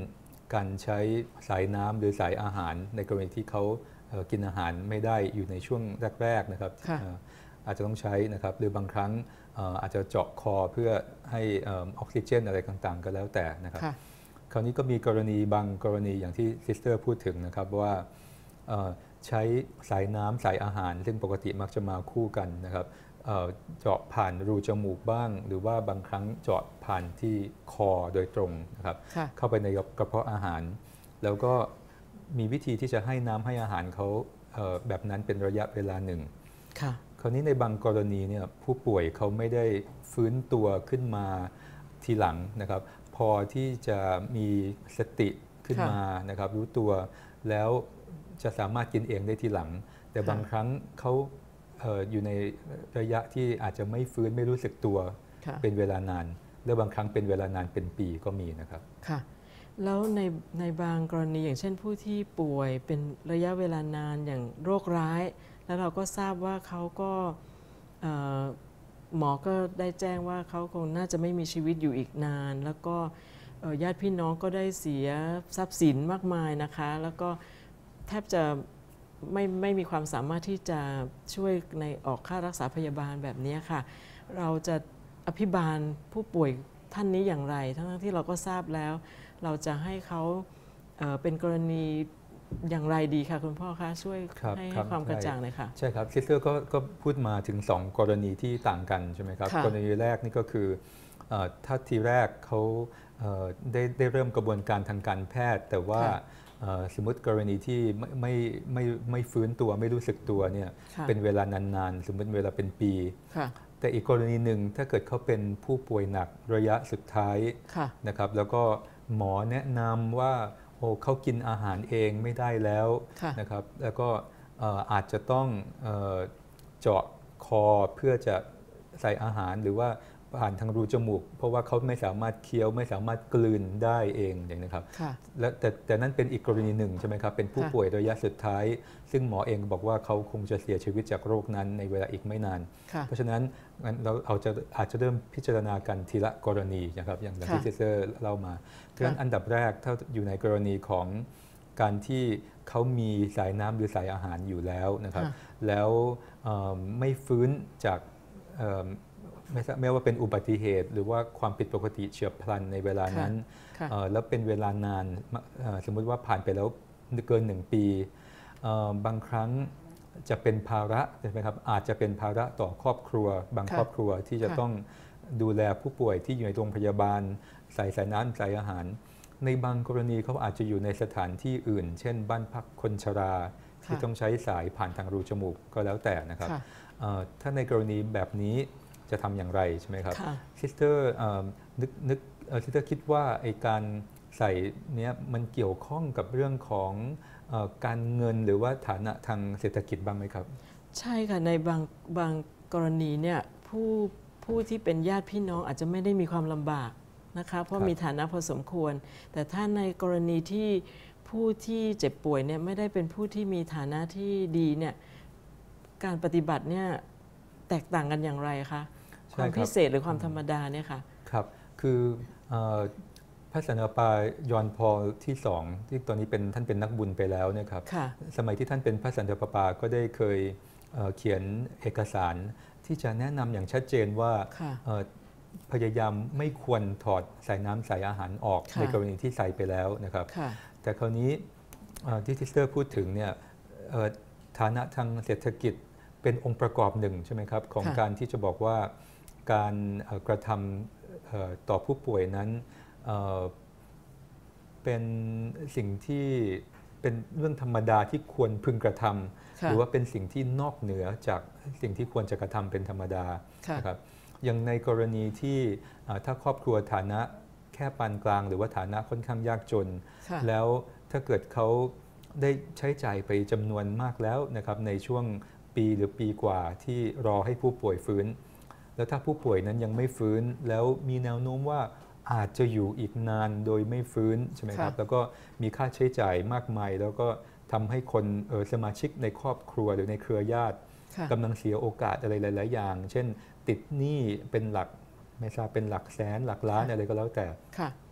การใช้สายน้ำหรือสายอาหารในกรณีที่เขากินอาหารไม่ได้อยู่ในช่วงแรกๆนะครับอาจจะต้องใช้นะครับหรือบางครั้งอาจจะเจาะคอเพื่อให้ออกซิเจนอะไรต่างๆก็แล้วแต่นะครับคราวนี้ก็มีกรณีบางกรณีอย่างที่ซิสเตอร์พูดถึงนะครับว่าใช้สายน้ำสายอาหารซึ่งปกติมักจะมาคู่กันนะครับเจาะผ่านรูจมูกบ้างหรือว่าบางครั้งเจาะผ่านที่คอโดยตรงนะครับเข้าไปในกระเพาะอาหารแล้วก็มีวิธีที่จะให้น้ำให้อาหารเขาแบบนั้นเป็นระยะเวลาหนึ่งคราวนี้ในบางกรณีเนี่ยผู้ป่วยเขาไม่ได้ฟื้นตัวขึ้นมาทีหลังนะครับพอที่จะมีสติขึ้นมานะครับรู้ตัวแล้วจะสามารถกินเองได้ทีหลังแต่บางครั้งเขาอยู่ในระยะที่อาจจะไม่ฟื้นไม่รู้สึกตัวเป็นเวลานานและบางครั้งเป็นเวลานานเป็นปีก็มีนะครับค่ะแล้วในบางกรณีอย่างเช่นผู้ที่ป่วยเป็นระยะเวลานานอย่างโรคร้ายแล้วเราก็ทราบว่าเขาก็หมอก็ได้แจ้งว่าเขาคงน่าจะไม่มีชีวิตอยู่อีกนานแล้วก็ญาติพี่น้องก็ได้เสียทรัพย์สินมากมายนะคะแล้วก็แทบจะไม่มีความสามารถที่จะช่วยในออกค่ารักษาพยาบาลแบบนี้ค่ะเราจะอภิบาลผู้ป่วยท่านนี้อย่างไรทั้งที่เราก็ทราบแล้วเราจะให้เขาเป็นกรณีอย่างไรดีคะคุณพ่อคะช่วยให้ความกระจ่างหน่อยค่ะใช่ครับซิสเตอร์ก็พูดมาถึง2กรณีที่ต่างกันใช่ไหมครับกรณีแรกนี่ก็คือถ้าทีแรกเขาได้เริ่มกระบวนการทางการแพทย์แต่ว่าสมมติกรณีที่ไม่ฟื้นตัวไม่รู้สึกตัวเนี่ยเป็นเวลานานๆสมมติเวลาเป็นปีแต่อีกกรณีหนึ่งถ้าเกิดเขาเป็นผู้ป่วยหนักระยะสุดท้ายนะครับแล้วก็หมอแนะนำว่าเขากินอาหารเองไม่ได้แล้วนะครับแล้วก็อาจจะต้องเจาะคอเพื่อจะใส่อาหารหรือว่าผ่านทางรูจมูกเพราะว่าเขาไม่สามารถเคี้ยวไม่สามารถกลืนได้เองอย่างนะครับและแต่นั้นเป็นอีกกรณีหนึ่งใช่ไหมครับเป็นผู้ป่วยระยะสุดท้ายซึ่งหมอเองบอกว่าเขาคงจะเสียชีวิตจากโรคนั้นในเวลาอีกไม่นานเพราะฉะนั้นเราอาจจะเริ่มพิจารณากันทีละกรณีนะครับอย่างที่ซิสเตอร์เล่ามาเพราะฉะนั้นอันดับแรกถ้าอยู่ในกรณีของการที่เขามีสายน้ำหรือสายอาหารอยู่แล้วนะครับแล้วไม่ฟื้นจากไม่ว่าเป็นอุบัติเหตุหรือว่าความผิดปกติเฉียบพลันในเวลานั้นแล้วเป็นเวลานานสมมุติว่าผ่านไปแล้วเกิน1 ปีบางครั้งจะเป็นภาระใช่ไหมครับอาจจะเป็นภาระต่อครอบครัวบางครอบครัวที่จะต้องดูแลผู้ป่วยที่อยู่ในโรงพยาบาลใส่น้ำใส่อาหารในบางกรณีเขาอาจจะอยู่ในสถานที่อื่นเช่นบ้านพักคนชราที่ต้องใช้สายผ่านทางรูจมูกก็แล้วแต่นะครับถ้าในกรณีแบบนี้จะทำอย่างไรใช่ไหมครับซิสเตอร์ซิสเตอร์คิดว่าไอ้การใส่เนี้ยมันเกี่ยวข้องกับเรื่องของการเงินหรือว่าฐานะทางเศรษฐกิจบ้างไหมครับใช่ค่ะในบางกรณีเนี่ยผู้ที่เป็นญาติพี่น้องอาจจะไม่ได้มีความลำบากนะคะเพราะมีฐานะพอสมควรแต่ถ้าในกรณีที่ผู้ที่เจ็บป่วยเนี่ยไม่ได้เป็นผู้ที่มีฐานะที่ดีเนี่ยการปฏิบัติเนี่ยแตกต่างกันอย่างไรคะความพิเศษหรือความธรรมดาเนี่ยค่ะครับคือพระสันตะปายอนพอลที่2ที่ตอนนี้ท่านเป็นนักบุญไปแล้วนะครับสมัยที่ท่านเป็นพระสันตะปาก็ได้เคยเขียนเอกสารที่จะแนะนำอย่างชัดเจนว่าพยายามไม่ควรถอดสายน้ำสายอาหารออกในกรณีที่ใส่ไปแล้วนะครับแต่คราวนี้ที่ซิสเตอร์พูดถึงเนี่ยฐานะทางเศรษฐกิจเป็นองค์ประกอบหนึ่งใช่ไหมครับของการที่จะบอกว่าการกระทำต่อผู้ป่วยนั้นเป็นสิ่งที่เป็นเรื่องธรรมดาที่ควรพึงกระทำหรือว่าเป็นสิ่งที่นอกเหนือจากสิ่งที่ควรจะกระทำเป็นธรรมดานะครับอย่างในกรณีที่ถ้าครอบครัวฐานะแค่ปานกลางหรือว่าฐานะค่อนข้างยากจนแล้วถ้าเกิดเขาได้ใช้จ่ายไปจำนวนมากแล้วนะครับในช่วงปีหรือปีกว่าที่รอให้ผู้ป่วยฟื้นแล้วถ้าผู้ป่วยนั้นยังไม่ฟื้นแล้วมีแนวโน้มว่าอาจจะอยู่อีกนานโดยไม่ฟื้นใช่ไหมครับแล้วก็มีค่าใช้จ่ายมากมายแล้วก็ทำให้คนสมาชิกในครอบครัวหรือในเครือญาติกำลังเสียโอกาสอะไรหลายๆอย่างเช่นติดหนี้เป็นหลักไม่ทราบเป็นหลักแสนหลักล้านอะไรก็แล้วแต่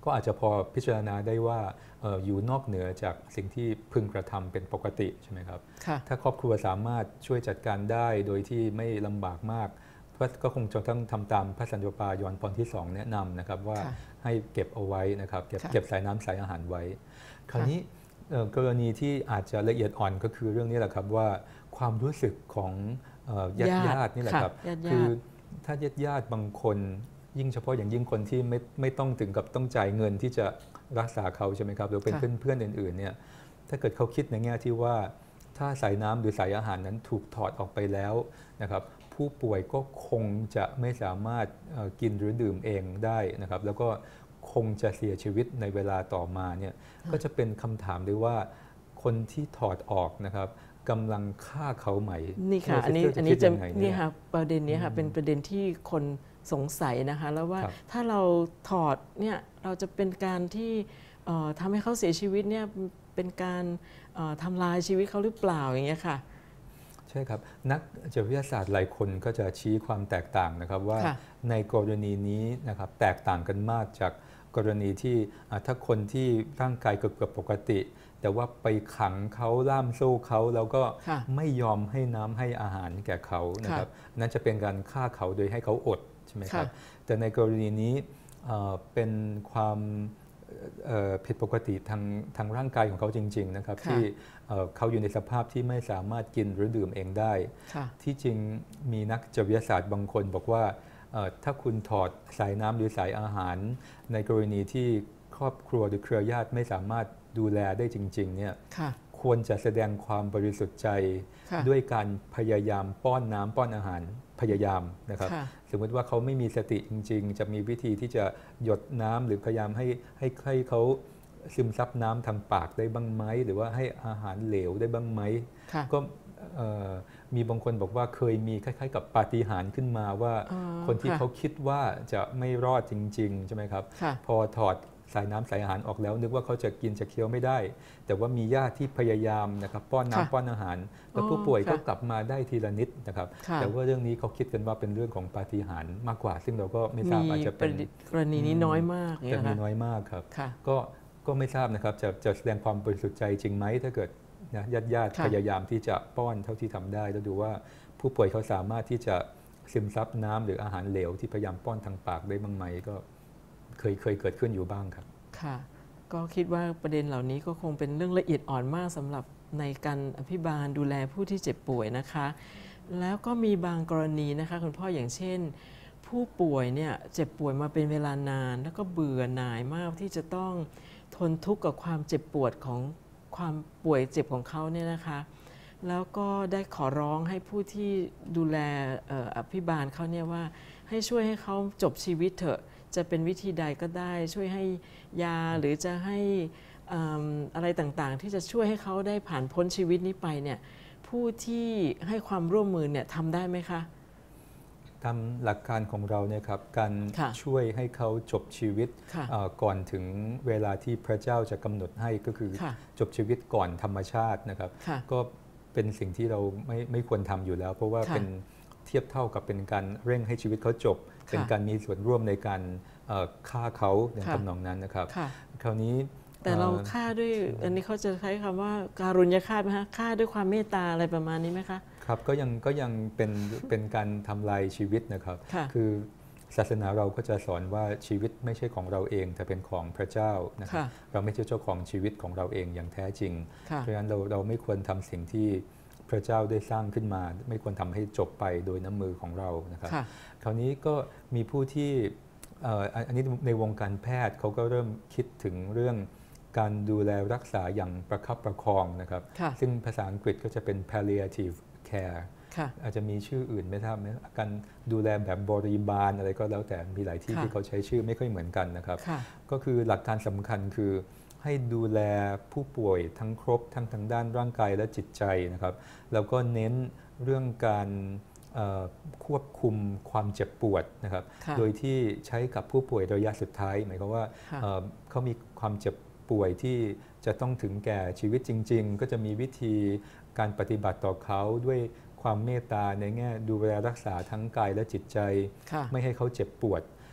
ก็อาจจะพอพิจารณาได้ว่าอยู่นอกเหนือจากสิ่งที่พึงกระทำเป็นปกติใช่ไหมครับถ้าครอบครัวสามารถช่วยจัดการได้โดยที่ไม่ลำบากมากก็คงจะต้องทำตามพระสัญญาปายอนพรที่2แนะนำนะครับว่าให้เก็บเอาไว้นะครับเก็บสายน้ำสายอาหารไว้คราวนี้กรณีที่อาจจะละเอียดอ่อนก็คือเรื่องนี้แหละครับว่าความรู้สึกของญาตินี่แหละครับคือถ้าญาติบางคนยิ่งเฉพาะอย่างยิ่งคนที่ไม่ต้องถึงกับต้องจ่ายเงินที่จะรักษาเขาใช่ไหมครับหรือเป็นเพื่อนอื่นๆเนี่ยถ้าเกิดเขาคิดในแง่ที่ว่าถ้าสายน้ำหรือสายอาหารนั้นถูกถอดออกไปแล้วนะครับผู้ป่วยก็คงจะไม่สามารถกินหรือดื่มเองได้นะครับแล้วก็คงจะเสียชีวิตในเวลาต่อมาเนี่ยก็จะเป็นคำถามด้วยว่าคนที่ถอดออกนะครับกำลังฆ่าเขาไหมนี่ค่ะอันนี้จะนี่ค่ะประเด็นนี้ค่ะเป็นประเด็นที่คนสงสัยนะคะแล้วว่าถ้าเราถอดเนี่ยเราจะเป็นการที่ทำให้เขาเสียชีวิตเนี่ยเป็นการทำลายชีวิตเขาหรือเปล่าอย่างเงี้ยค่ะใช่ครับนักจิตวิทยาศาสตร์หลายคนก็จะชี้ความแตกต่างนะครับว่าในกรณีนี้นะครับแตกต่างกันมากจากกรณีที่ถ้าคนที่ร่างกายเกือบปกติแต่ว่าไปขังเขาล่ามโซ่เขาแล้วก็ไม่ยอมให้น้ำให้อาหารแก่เขานะครับนั่นจะเป็นการฆ่าเขาโดยให้เขาอดใช่ไหมครับแต่ในกรณีนี้เป็นความผิดปกติทางร่างกายของเขาจริงๆนะครับที่เขาอยู่ในสภาพที่ไม่สามารถกินหรือดื่มเองได้ที่จริงมีนักจิตวิทยาศาสตร์บางคนบอกว่าถ้าคุณถอดสายน้ำหรือสายอาหารในกรณีที่ครอบครัวหรือเครือญาติไม่สามารถดูแลได้จริงๆเนี่ยควรจะแสดงความบริสุทธิ์ใจด้วยการพยายามป้อนน้ำป้อนอาหารพยายามนะครับสมมติว่าเขาไม่มีสติจริงๆจะมีวิธีที่จะหยดน้ำหรือพยายามให้เขาซึมซับน้ำทางปากได้บ้างไหมหรือว่าให้อาหารเหลวได้บ้างไหมก็มีบางคนบอกว่าเคยมีคล้ายๆกับปาฏิหาริย์ขึ้นมาว่าคนที่เขาคิดว่าจะไม่รอดจริงๆใช่ไหมครับพอถอดสายน้ำสายอาหารออกแล้วนึกว่าเขาจะกินจะเคี้ยวไม่ได้แต่ว่ามีญาติที่พยายามนะครับป้อนน้ำป้อนอาหารแล้วผู้ป่วยก็กลับมาได้ทีละนิดนะครับแต่ว่าเรื่องนี้เขาคิดกันว่าเป็นเรื่องของปาฏิหาริย์มากกว่าซึ่งเราก็ไม่ทราบอาจจะเป็นกรณีนี้น้อยมากแต่มีน้อยมากครับก็ไม่ทราบนะครับจะแสดงความบริสุทธิ์ใจจริงไหมถ้าเกิดญาติพยายามที่จะป้อนเท่าที่ทำได้แล้วดูว่าผู้ป่วยเขาสามารถที่จะซึมซับน้ำหรืออาหารเหลวที่พยายามป้อนทางปากได้บ้างไหมก็เคยเกิดขึ้นอยู่บ้างครับค่ะก็คิดว่าประเด็นเหล่านี้ก็คงเป็นเรื่องละเอียดอ่อนมากสำหรับในการอภิบาลดูแลผู้ที่เจ็บป่วยนะคะแล้วก็มีบางกรณีนะคะคุณพ่ออย่างเช่นผู้ป่วยเนี่ยเจ็บป่วยมาเป็นเวลานานแล้วก็เบื่อหน่ายมากที่จะต้องทนทุกข์กับความเจ็บปวดของความป่วยเจ็บของเขาเนี่ยนะคะแล้วก็ได้ขอร้องให้ผู้ที่ดูแลอภิบาลเขาเนี่ยว่าให้ช่วยให้เขาจบชีวิตเถอะจะเป็นวิธีใดก็ได้ช่วยให้ยาหรือจะให้อะไรต่างๆที่จะช่วยให้เขาได้ผ่านพ้นชีวิตนี้ไปเนี่ยผู้ที่ให้ความร่วมมือเนี่ยทำได้ไหมคะตามหลักการของเราเนี่ยครับการช่วยให้เขาจบชีวิตก่อนถึงเวลาที่พระเจ้าจะกำหนดให้ก็คือจบชีวิตก่อนธรรมชาตินะครับก็เป็นสิ่งที่เราไม่ควรทำอยู่แล้วเพราะว่าเป็นเทียบเท่ากับเป็นการเร่งให้ชีวิตเขาจบเป็นการมีส่วนร่วมในการฆ่าเขาในทำนองนั้นนะครับคราวนี้แต่เราฆ่าด้วยอันนี้เขาจะใช้คำว่าการุญยฆาตไหมคะฆ่าด้วยความเมตตาอะไรประมาณนี้ไหมคะครับก็ยังเป็นการทำลายชีวิตนะครับคือศาสนาเราก็จะสอนว่าชีวิตไม่ใช่ของเราเองแต่เป็นของพระเจ้านะครับเราไม่ใช่เจ้าของชีวิตของเราเองอย่างแท้จริงเพราะฉะนั้นเราไม่ควรทำสิ่งที่พระเจ้าได้สร้างขึ้นมาไม่ควรทำให้จบไปโดยน้ำมือของเรานะครับคราวนี้ก็มีผู้ที่อันนี้ในวงการแพทย์เขาก็เริ่มคิดถึงเรื่องการดูแลรักษาอย่างประคับประคองนะครับซึ่งภาษาอังกฤษก็จะเป็น palliative care อาจจะมีชื่ออื่นไม่ทราบนะการดูแลแบบบริบาลอะไรก็แล้วแต่มีหลายที่ที่เขาใช้ชื่อไม่ค่อยเหมือนกันนะครับก็คือหลักการสำคัญคือให้ดูแลผู้ป่วยทั้งครบทั้งทางด้านร่างกายและจิตใจนะครับแล้วก็เน้นเรื่องการควบคุมความเจ็บปวดนะครับโดยที่ใช้กับผู้ป่วยระยะสุดท้ายหมายความว่าเขามีความเจ็บป่วยที่จะต้องถึงแก่ชีวิตจริงๆก็จะมีวิธีการปฏิบัติต่อเขาด้วยความเมตตาในแง่ดูแลรักษาทั้งกายและจิตใจไม่ให้เขาเจ็บปวด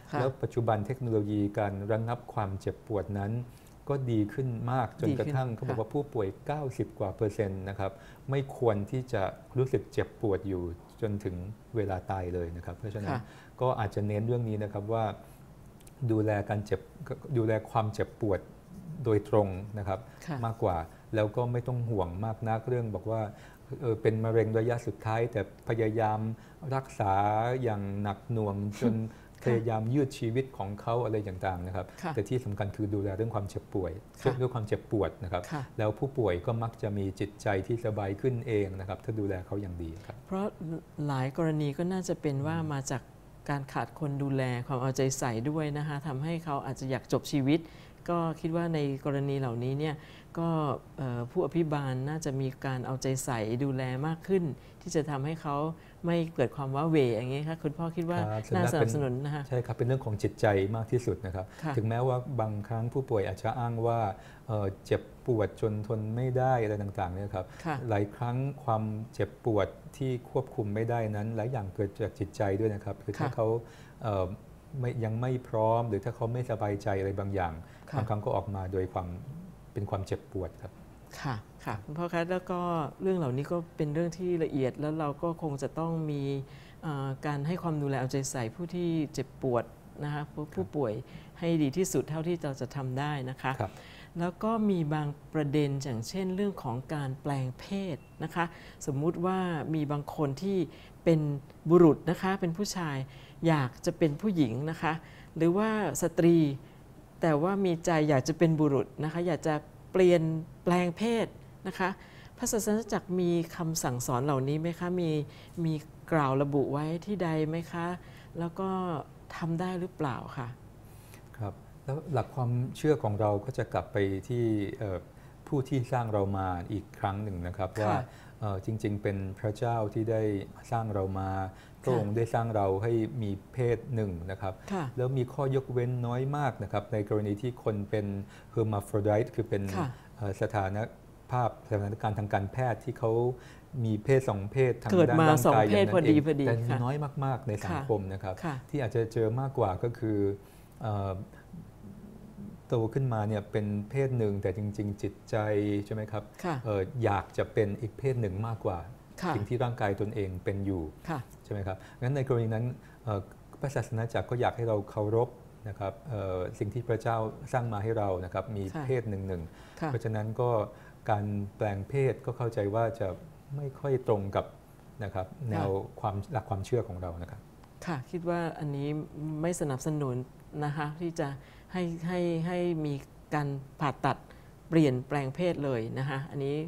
แล้วปัจจุบันเทคโนโลยีการระงับความเจ็บปวดนั้นก็ดีขึ้นมากจนกระทั่งเขาบอกว่าผู้ป่วย90 กว่า%นะครับไม่ควรที่จะรู้สึกเจ็บปวดอยู่จนถึงเวลาตายเลยนะครับเพราะฉะนั้นก็อาจจะเน้นเรื่องนี้นะครับว่าดูแลความเจ็บปวดโดยตรงนะครับมากกว่าแล้วก็ไม่ต้องห่วงมากนักเรื่องบอกว่าเป็นมะเร็งระยะสุดท้ายแต่พยายามรักษาอย่างหนักหน่วงจนพยายามยืดชีวิตของเขาอะไรต่างๆนะครับแต่ที่สำคัญคือดูแลเรื่องความเจ็บป่วยด้วยความเจ็บปวดนะครับแล้วผู้ป่วยก็มักจะมีจิตใจที่สบายขึ้นเองนะครับถ้าดูแลเขาอย่างดีครับเพราะหลายกรณีก็น่าจะเป็นว่ามาจากการขาดคนดูแลความเอาใจใส่ด้วยนะคะทำให้เขาอาจจะอยากจบชีวิตก็คิดว่าในกรณีเหล่านี้เนี่ยก็ผู้อภิบาลน่าจะมีการเอาใจใส่ดูแลมากขึ้นที่จะทำให้เขาไม่เกิดความว้าเหวอย่างนี้ค่ะคุณพ่อคิดว่าน่าสนับสนุนนะคะใช่ครับเป็นเรื่องของจิตใจมากที่สุดนะครับถึงแม้ว่าบางครั้งผู้ป่วยอาจจะอ้างว่าเจ็บปวดจนทนไม่ได้อะไรต่างๆเนี่ยครับหลายครั้งความเจ็บปวดที่ควบคุมไม่ได้นั้นหลายอย่างเกิดจากจิตใจด้วยนะครับคือถ้าเขายังไม่พร้อมหรือถ้าเขาไม่สบายใจอะไรบางอย่างบางครั้งก็ออกมาโดยเป็นความเจ็บปวดครับค่ะค่ะคุณพ่อคะแล้วก็เรื่องเหล่านี้ก็เป็นเรื่องที่ละเอียดแล้วเราก็คงจะต้องมีการให้ความดูแลเอาใจใส่ผู้ที่เจ็บปวดนะคะผู้ป่วยให้ดีที่สุดเท่าที่เราจะทำได้นะคะแล้วก็มีบางประเด็นอย่างเช่นเรื่องของการแปลงเพศนะคะสมมุติว่ามีบางคนที่เป็นบุรุษนะคะเป็นผู้ชายอยากจะเป็นผู้หญิงนะคะหรือว่าสตรีแต่ว่ามีใจอยากจะเป็นบุรุษนะคะอยากจะเปลี่ยนแปลงเพศนะคะพระศาสนาจักรมีคำสั่งสอนเหล่านี้ไหมคะมีกล่าวระบุไว้ที่ใดไหมคะแล้วก็ทำได้หรือเปล่าคะครับแล้วหลักความเชื่อของเราก็จะกลับไปที่ผู้ที่สร้างเรามาอีกครั้งหนึ่งนะครับว่าจริงๆเป็นพระเจ้าที่ได้สร้างเรามาพระองค์ได้สร้างเราให้มีเพศหนึ่งนะครับแล้วมีข้อยกเว้นน้อยมากนะครับในกรณีที่คนเป็น hermaphrodite คือเป็นสถานการณ์ทางการแพทย์ที่เขามีเพศ2เพศทางด้านร่างกายอย่างนั้นเองแต่มีน้อยมากๆในสังคมนะครับที่อาจจะเจอมากกว่าก็คือโตขึ้นมาเนี่ยเป็นเพศหนึ่งแต่จริงๆจิตใจใช่ไหมครับอยากจะเป็นอีกเพศหนึ่งมากกว่าสิ่งที่ร่างกายตนเองเป็นอยู่ใช่ไหมครับงั้นในกรณีนั้นพระศาสนาจักรก็อยากให้เราเคารพนะครับสิ่งที่พระเจ้าสร้างมาให้เรานะครับมีเพศหนึ่งเพราะฉะนั้นก็การแปลงเพศก็เข้าใจว่าจะไม่ค่อยตรงกับนะครับแนวหลักความเชื่อของเรานะครับค่ะคิดว่าอันนี้ไม่สนับสนุนนะคะที่จะให้มีการผ่าตัดเปลี่ยนแปลงเพศเลยนะคะอันนี้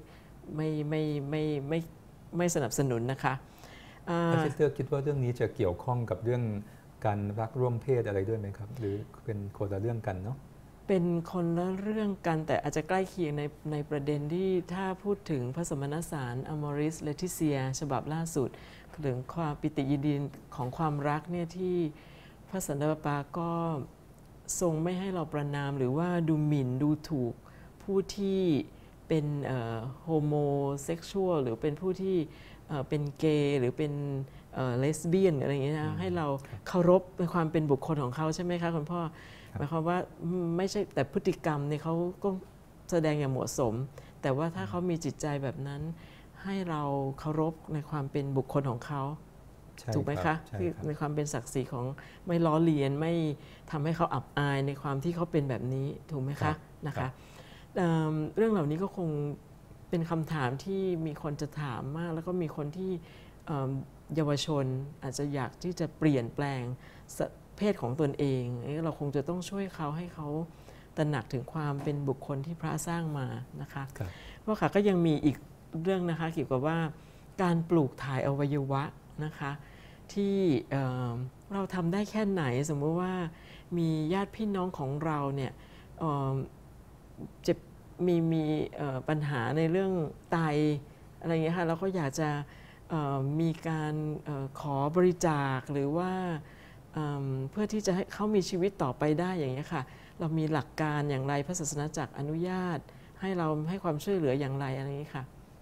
ไม่สนับสนุนนะคะอาจารย์เตอร์คิดว่าเรื่องนี้จะเกี่ยวข้องกับเรื่องการรักร่วมเพศอะไรด้วยไหมครับหรือเป็นคนละเรื่องกันเนาะเป็นคนละเรื่องกันแต่อาจจะใกล้เคียงในประเด็นที่ถ้าพูดถึงพระสมณสารอมอริสเลทิเซียฉบับล่าสุดถึงความปิติยินดีของความรักเนี่ยที่พระสันตะปาก็ทรงไม่ให้เราประณามหรือว่าดูหมิ่นดูถูกผู้ที่เป็นโฮโมเซ็กชวลหรือเป็นผู้ที่เป็นเกย์หรือเป็นเลสเบี้ยนอะไรอย่างเงี้ยนะให้เราเคารพในความเป็นบุคคลของเขาใช่ไหมคะคุณพ่อหมายความว่าไม่ใช่แต่พฤติกรรมเนี่ยเขาก็แสดงอย่างเหมาะสมแต่ว่าถ้าเขามีจิตใจแบบนั้นให้เราเคารพในความเป็นบุคคลของเขาถูกไหมคะที่ในความเป็นศักดิ์ศรีของไม่ล้อเลียนไม่ทำให้เขาอับอายในความที่เขาเป็นแบบนี้ถูกไหมคะนะคะเรื่องเหล่านี้ก็คงเป็นคำถามที่มีคนจะถามมากแล้วก็มีคนที่เยาวชนอาจจะอยากที่จะเปลี่ยนแปลงเพศของตนเองเราคงจะต้องช่วยเขาให้เขาตระหนักถึงความเป็นบุคคลที่พระสร้างมานะคะเพราะค่ะก็ยังมีอีกเรื่องนะคะเกี่ยวกับว่าการปลูกถ่ายอวัยวะนะคะที่เราทำได้แค่ไหนสมมติว่ามีญาติพี่น้องของเราเนี่ยจะมีปัญหาในเรื่องไตอะไรอย่างเงี้ยค่ะเราก็อยากจะมีการขอบริจาคหรือว่าเพื่อที่จะให้เขามีชีวิตต่อไปได้อย่างเงี้ยค่ะเรามีหลักการอย่างไรพระศาสนาจักรอนุญาตให้เราให้ความช่วยเหลืออย่างไรอะไรอย่างนี้ค่ะ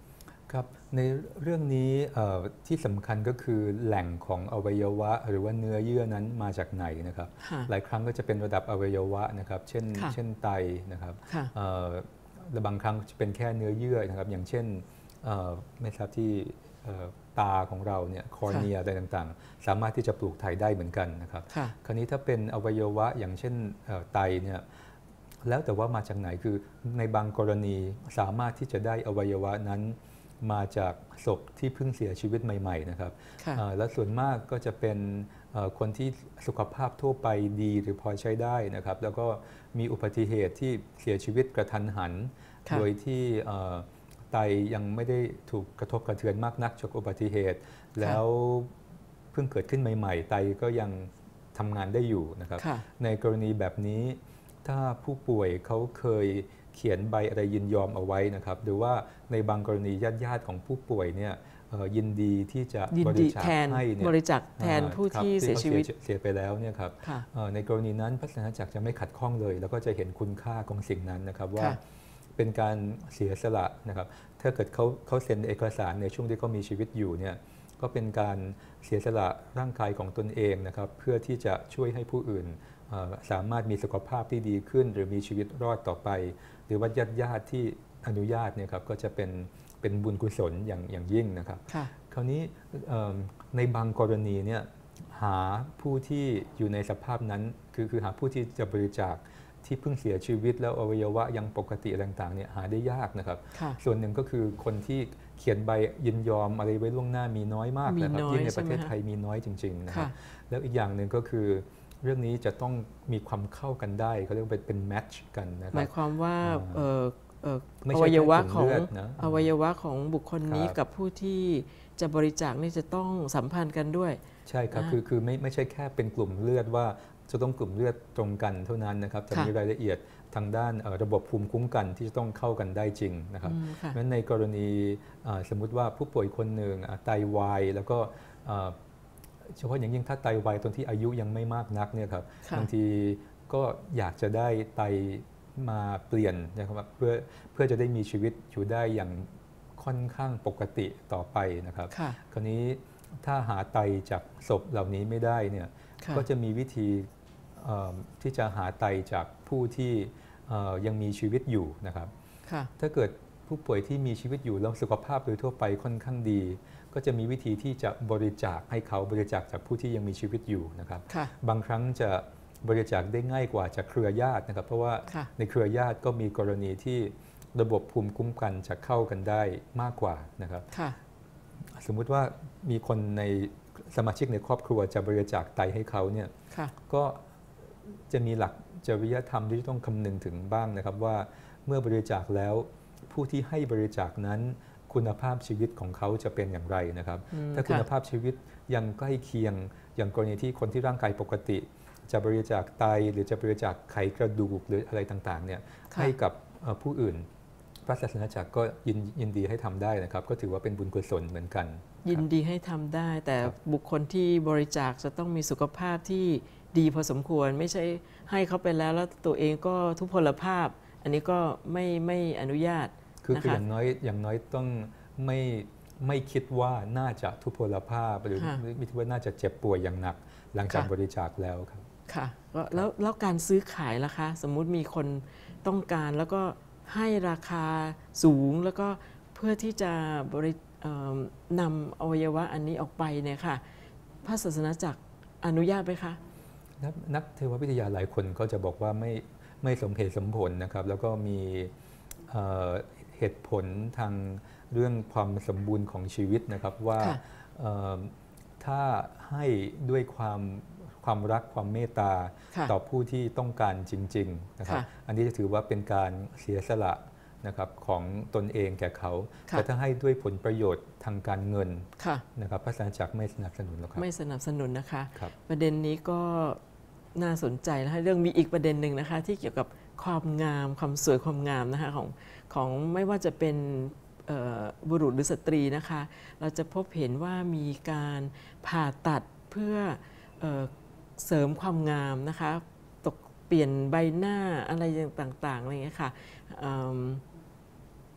ครับในเรื่องนี้ที่สำคัญก็คือแหล่งของอวัยวะหรือว่าเนื้อเยื่อนั้นมาจากไหนนะครับหลายครั้งก็จะเป็นระดับอวัยวะนะครับเช่นไตนะครับและบางครั้งจะเป็นแค่เนื้อเยื่อนะครับอย่างเช่นไม่ทราบที่ตาของเราเนี่ยคอร์เนียอะไรต่างๆสามารถที่จะปลูกถ่ายได้เหมือนกันนะครับคราวนี้ถ้าเป็นอวัยวะอย่างเช่นไตเนี่ยแล้วแต่ว่ามาจากไหนคือในบางกรณีสามารถที่จะได้อวัยวะนั้นมาจากศพที่เพิ่งเสียชีวิตใหม่ๆนะครับและส่วนมากก็จะเป็นคนที่สุขภาพทั่วไปดีหรือพอใช้ได้นะครับแล้วก็มีอุบัติเหตุที่เสียชีวิตกระทันหันโดยที่ไตยังไม่ได้ถูกกระทบกระเทือนมากนักจากอุบัติเหตุแล้วเพิ่งเกิดขึ้นใหม่ๆไตก็ยังทำงานได้อยู่นะครับในกรณีแบบนี้ถ้าผู้ป่วยเขาเคยเขียนใบอะไรยินยอมเอาไว้นะครับหรือว่าในบางกรณีญาติของผู้ป่วยเนี่ยยินดีที่จะบริจาคให้เนี่ยบริจาคแทนผู้ที่เสียชีวิตเสียไปแล้วเนี่ยครับในกรณีนั้นพระศาสนาจักรจะไม่ขัดข้องเลยแล้วก็จะเห็นคุณค่าของสิ่งนั้นนะครับว่าเป็นการเสียสละนะครับถ้าเกิดเขาเซ็นเอกสารในช่วงที่เขามีชีวิตอยู่เนี่ยก็เป็นการเสียสละร่างกายของตนเองนะครับเพื่อที่จะช่วยให้ผู้อื่นสามารถมีสุขภาพที่ดีขึ้นหรือมีชีวิตรอดต่อไปหรือว่าญาติที่อนุญาตเนี่ยครับก็จะเป็นบุญกุศลอย่างยิ่งนะครับคราวนี้ในบางกรณีเนี่ยหาผู้ที่อยู่ในสภาพนั้นคือหาผู้ที่จะบริจาคที่เพิ่งเสียชีวิตแล้วอวัยวะยังปกติต่างๆเนี่ยหาได้ยากนะครับส่วนหนึ่งก็คือคนที่เขียนใบยินยอมอะไรไว้ล่วงหน้ามีน้อยมากนะครับยิ่งในประเทศไทยมีน้อยจริงๆนะครับแล้วอีกอย่างหนึ่งก็คือเรื่องนี้จะต้องมีความเข้ากันได้เขาเรียกว่าเป็นแมทช์กันนะครับหมายความว่าอวัยวะของบุคคลนี้กับผู้ที่จะบริจาคนี่จะต้องสัมพันธ์กันด้วยใช่ครับคือไม่ใช่แค่เป็นกลุ่มเลือดว่าจะต้องกลุ่มเลือดตรงกันเท่านั้นนะครับจะมีรายละเอียดทางด้านระบบภูมิคุ้มกันที่จะต้องเข้ากันได้จริงนะครับเพราะฉะนั้นในกรณีสมมุติว่าผู้ป่วยคนหนึ่งไตวายแล้วก็เฉพาะอย่างยิ่งถ้าไตวายตอนที่อายุยังไม่มากนักเนี่ยครับบางทีก็อยากจะได้ไตมาเปลี่ยนนะครับเพื่อจะได้มีชีวิตอยู่ได้อย่างค่อนข้างปกติต่อไปนะครับคราวนี้ถ้าหาไตจากศพเหล่านี้ไม่ได้เนี่ยก็จะมีวิธีที่จะหาไตจากผู้ที่ยังมีชีวิตอยู่นะครับถ้าเกิดผู้ป่วยที่มีชีวิตอยู่แล้วสุขภาพโดยทั่วไปค่อนข้างดีก็จะมีวิธีที่จะบริจาคให้เขาบริจาคจากผู้ที่ยังมีชีวิตอยู่นะครับบางครั้งจะบริจาคได้ง่ายกว่าจากเครือญาตินะครับเพราะว่าในเครือญาติก็มีกรณีที่ระบบภูมิคุ้มกันจะเข้ากันได้มากกว่านะครับสมมุติว่ามีคนในสมาชิกในครอบครัวจะบริจาคไตให้เขาเนี่ยก็จะมีหลักจริยธรรมที่ต้องคำนึงถึงบ้างนะครับว่าเมื่อบริจาคแล้วผู้ที่ให้บริจาคนั้นคุณภาพชีวิตของเขาจะเป็นอย่างไรนะครับถ้าคุณภาพชีวิตยังใกล้เคียงอย่างกรณีที่คนที่ร่างกายปกติจะบริจาคไตหรือจะบริจาคไขกระดูกหรืออะไรต่างๆเนี่ยให้กับผู้อื่นพระศาสนาจักรก็ยินดีให้ทำได้นะครับก็ถือว่าเป็นบุญกุศลเหมือนกันยินดีให้ทำได้แต่บุคคลที่บริจาคจะต้องมีสุขภาพที่ดีพอสมควรไม่ใช่ให้เขาไปแล้วตัวเองก็ทุพพลภาพอันนี้ก็ไม่อนุญาตคืออย่างน้อยต้องไม่คิดว่าน่าจะทุพพลภาพหรือไม่คิดว่าน่าจะเจ็บป่วยอย่างหนักหลังจากบริจาคแล้วครับค่ะแล้วการซื้อขายล่ะคะสมมุติมีคนต้องการแล้วก็ให้ราคาสูงแล้วก็เพื่อที่จะนำอวัยวะอันนี้ออกไปเนี่ยค่ะพระศาสนาจักรอนุญาตไหมคะนักเทววิทยาหลายคนก็จะบอกว่าไม่สมเหตุสมผลนะครับแล้วก็มีเหตุผลทางเรื่องความสมบูรณ์ของชีวิตนะครับว่าถ้าให้ด้วยความรักความเมตตาต่อผู้ที่ต้องการจริงๆนะครับอันนี้จะถือว่าเป็นการเสียสละนะครับของตนเองแก่เขาแต่ถ้าให้ด้วยผลประโยชน์ทางการเงินนะครับพระศาสนาจักรไม่สนับสนุนหรอกครับไม่สนับสนุนนะคะประเด็นนี้ก็น่าสนใจนะคะเรื่องมีอีกประเด็นหนึ่งนะคะที่เกี่ยวกับความงามความสวยความงามนะคะของไม่ว่าจะเป็นบุรุษหรือสตรีนะคะเราจะพบเห็นว่ามีการผ่าตัดเพื่อเสริมความงามนะคะเปลี่ยนใบหน้าอะไรต่างๆอะไรอย่างเงี้ยค่ะ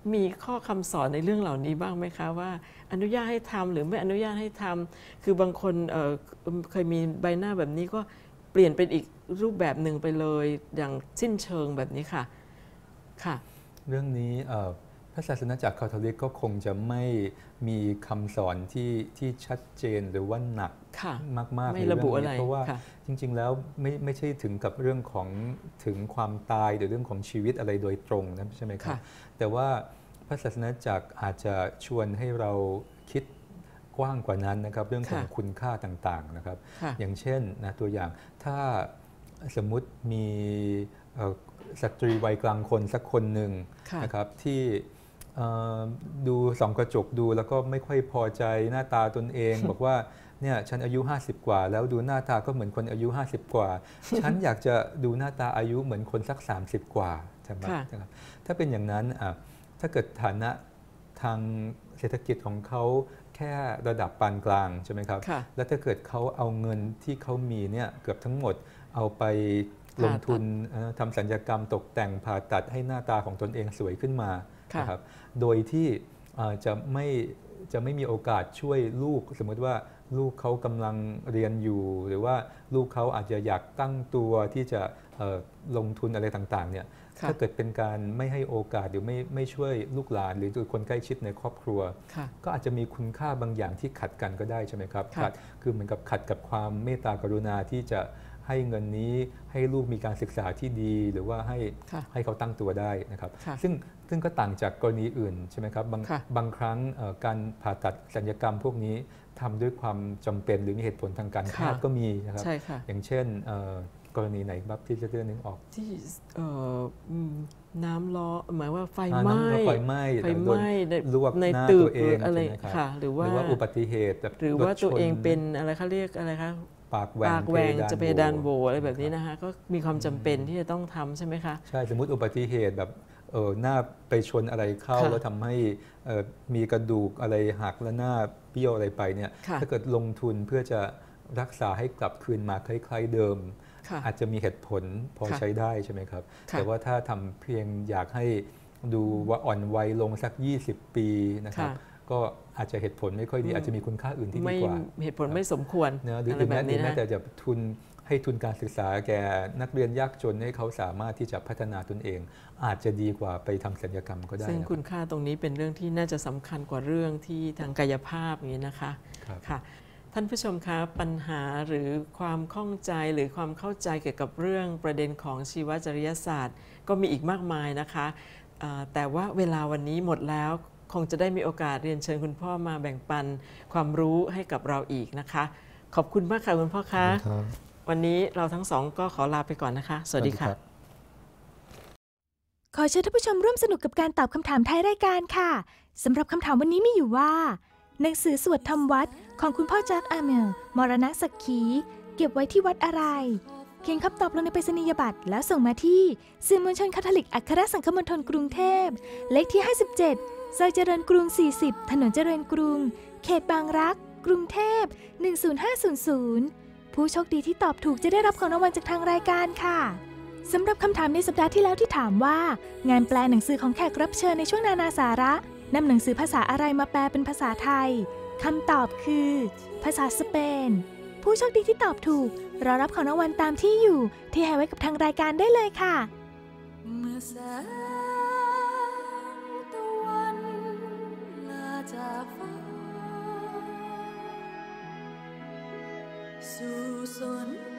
มีข้อคำสอนในเรื่องเหล่านี้บ้างไหมคะว่าอนุญาตให้ทำหรือไม่อนุญาตให้ทำคือบางคนเคยมีใบหน้าแบบนี้ก็เปลี่ยนเป็นอีกรูปแบบหนึ่งไปเลยอย่างสิ้นเชิงแบบนี้ค่ะค่ะเรื่องนี้พระศาสนาจักรคาทอลิกก็คงจะไม่มีคำสอนที่ชัดเจนหรือว่าหนักมากๆในเรื่องนี้เพราะว่าจริงๆแล้วไม่ใช่ถึงกับเรื่องของถึงความตายหรือเรื่องของชีวิตอะไรโดยตรงนะใช่ไหมครับแต่ว่าพระศาสนาจักรอาจจะชวนให้เราคิดกว้างกว่านั้นนะครับเรื่องของคุณค่าต่างๆนะครับอย่างเช่นนะตัวอย่างถ้าสมมุติมีสตรีวัยกลางคนสักคนหนึ่งนะครับที่ดูส่องกระจกดูแล้วก็ไม่ค่อยพอใจหน้าตาตนเอง บอกว่าเนี่ยฉันอายุ50กว่าแล้วดูหน้าตาก็เหมือนคนอายุ50กว่า ฉันอยากจะดูหน้าตาอายุเหมือนคนสัก30กว่าใช่ไหมครับถ้าเป็นอย่างนั้นถ้าเกิดฐานะทางเศรษฐกิจของเขาแค่ระดับปานกลางใช่ไหมครับแล้วถ้าเกิดเขาเอาเงินที่เขามีเนี่ยเกือบทั้งหมดเอาไปลงทุนทำศัลยกรรมตกแต่งผ่าตัดให้หน้าตาของตนเองสวยขึ้นมานะครับโดยที่จะไม่มีโอกาสช่วยลูกสมมติว่าลูกเขากำลังเรียนอยู่หรือว่าลูกเขาอาจจะอยากตั้งตัวที่จะลงทุนอะไรต่างๆเนี่ยถ้าเกิดเป็นการไม่ให้โอกาสหรือไม่ช่วยลูกหลานหรือคนใกล้ชิดในครอบครัวก็อาจจะมีคุณค่าบางอย่างที่ขัดกันก็ได้ใช่ไหมครับคือเหมือนกับขัดกับความเมตตากรุณาที่จะให้เงินนี้ให้ลูกมีการศึกษาที่ดีหรือว่าให้เขาตั้งตัวได้นะครับซึ่งก็ต่างจากกรณีอื่นใช่ไหมครับบางครั้งการผ่าตัดศัลยกรรมพวกนี้ทำด้วยความจำเป็นหรือมีเหตุผลทางการแพทย์ก็มีนะครับอย่างเช่นกรณีไหนครับที่จะนึกออกที่น้ำล้อหมายว่าไฟไหม้ลวกในตึกอะไรค่ะหรือว่าอุบัติเหตุหรือว่าตัวเองเป็นอะไรเขาเรียกอะไรคะปากแหว่งจะเพดานโหวอะไรแบบนี้นะคะก็มีความจำเป็นที่จะต้องทำใช่ไหมคะใช่สมมติอุบัติเหตุแบบหน้าไปชนอะไรเข้าแล้วทำให้มีกระดูกอะไรหักและหน้าเบี้ยวอะไรไปเนี่ยถ้าเกิดลงทุนเพื่อจะรักษาให้กลับคืนมาคล้ายๆเดิมอาจจะมีเหตุผลพอใช้ได้ใช่ไหมครับแต่ว่าถ้าทำเพียงอยากให้ดูว่าอ่อนวัยลงสัก20ปีนะครับก็อาจจะเหตุผลไม่ค่อยดีอาจจะมีคุณค่าอื่นที่ดีกว่าเหตุผลไม่สมควรหรือแม้แต่จะให้ทุนการศึกษาแก่นักเรียนยากจนให้เขาสามารถที่จะพัฒนาตนเองอาจจะดีกว่าไปทำศัลยกรรมก็ได้ซึ่งคุณค่าตรงนี้เป็นเรื่องที่น่าจะสำคัญกว่าเรื่องที่ทางกายภาพอย่างนี้นะคะค่ะท่านผู้ชมคะปัญหาหรือความข้องใจหรือความเข้าใจเกี่ยวกับเรื่องประเด็นของชีวจริยศาสตร์ก็มีอีกมากมายนะคะแต่ว่าเวลาวันนี้หมดแล้วคงจะได้มีโอกาสเรียนเชิญคุณพ่อมาแบ่งปันความรู้ให้กับเราอีกนะคะขอบคุณมากค่ะคุณพ่อคะวันนี้เราทั้งสองก็ขอลาไปก่อนนะคะสวัสดีค่ะขอเชิญท่านผู้ชมร่วมสนุกกับการตอบคำถามท้ายรายการค่ะสำหรับคำถามวันนี้มีอยู่ว่าหนังสือสวดธรรมวัดของคุณพ่อแจ็คอาร์เมลมรณสักขีเก็บไว้ที่วัดอะไรเขียนคำตอบลงในไปรษณียบัตรแล้วส่งมาที่สื่อมวลชนคาทอลิกอัครสังคมณฑลกรุงเทพเลขที่57ซอยเจริญกรุง40ถนนเจริญกรุงเขตบางรักกรุงเทพ10500ผู้โชคดีที่ตอบถูกจะได้รับของรางวัลจากทางรายการค่ะสำหรับคำถามในสัปดาห์ที่แล้วที่ถามว่างานแปลหนังสือของแขกรับเชิญในช่วงนานาสาระนำหนังสือภาษาอะไรมาแปลเป็นภาษาไทยคำตอบคือภาษาสเปนผู้โชคดีที่ตอบถูกรอรับของรางวัลตามที่อยู่ที่ให้ไว้กับทางรายการได้เลยค่ะเมื่อแสงตะวันลาจากฟ้าสู่สน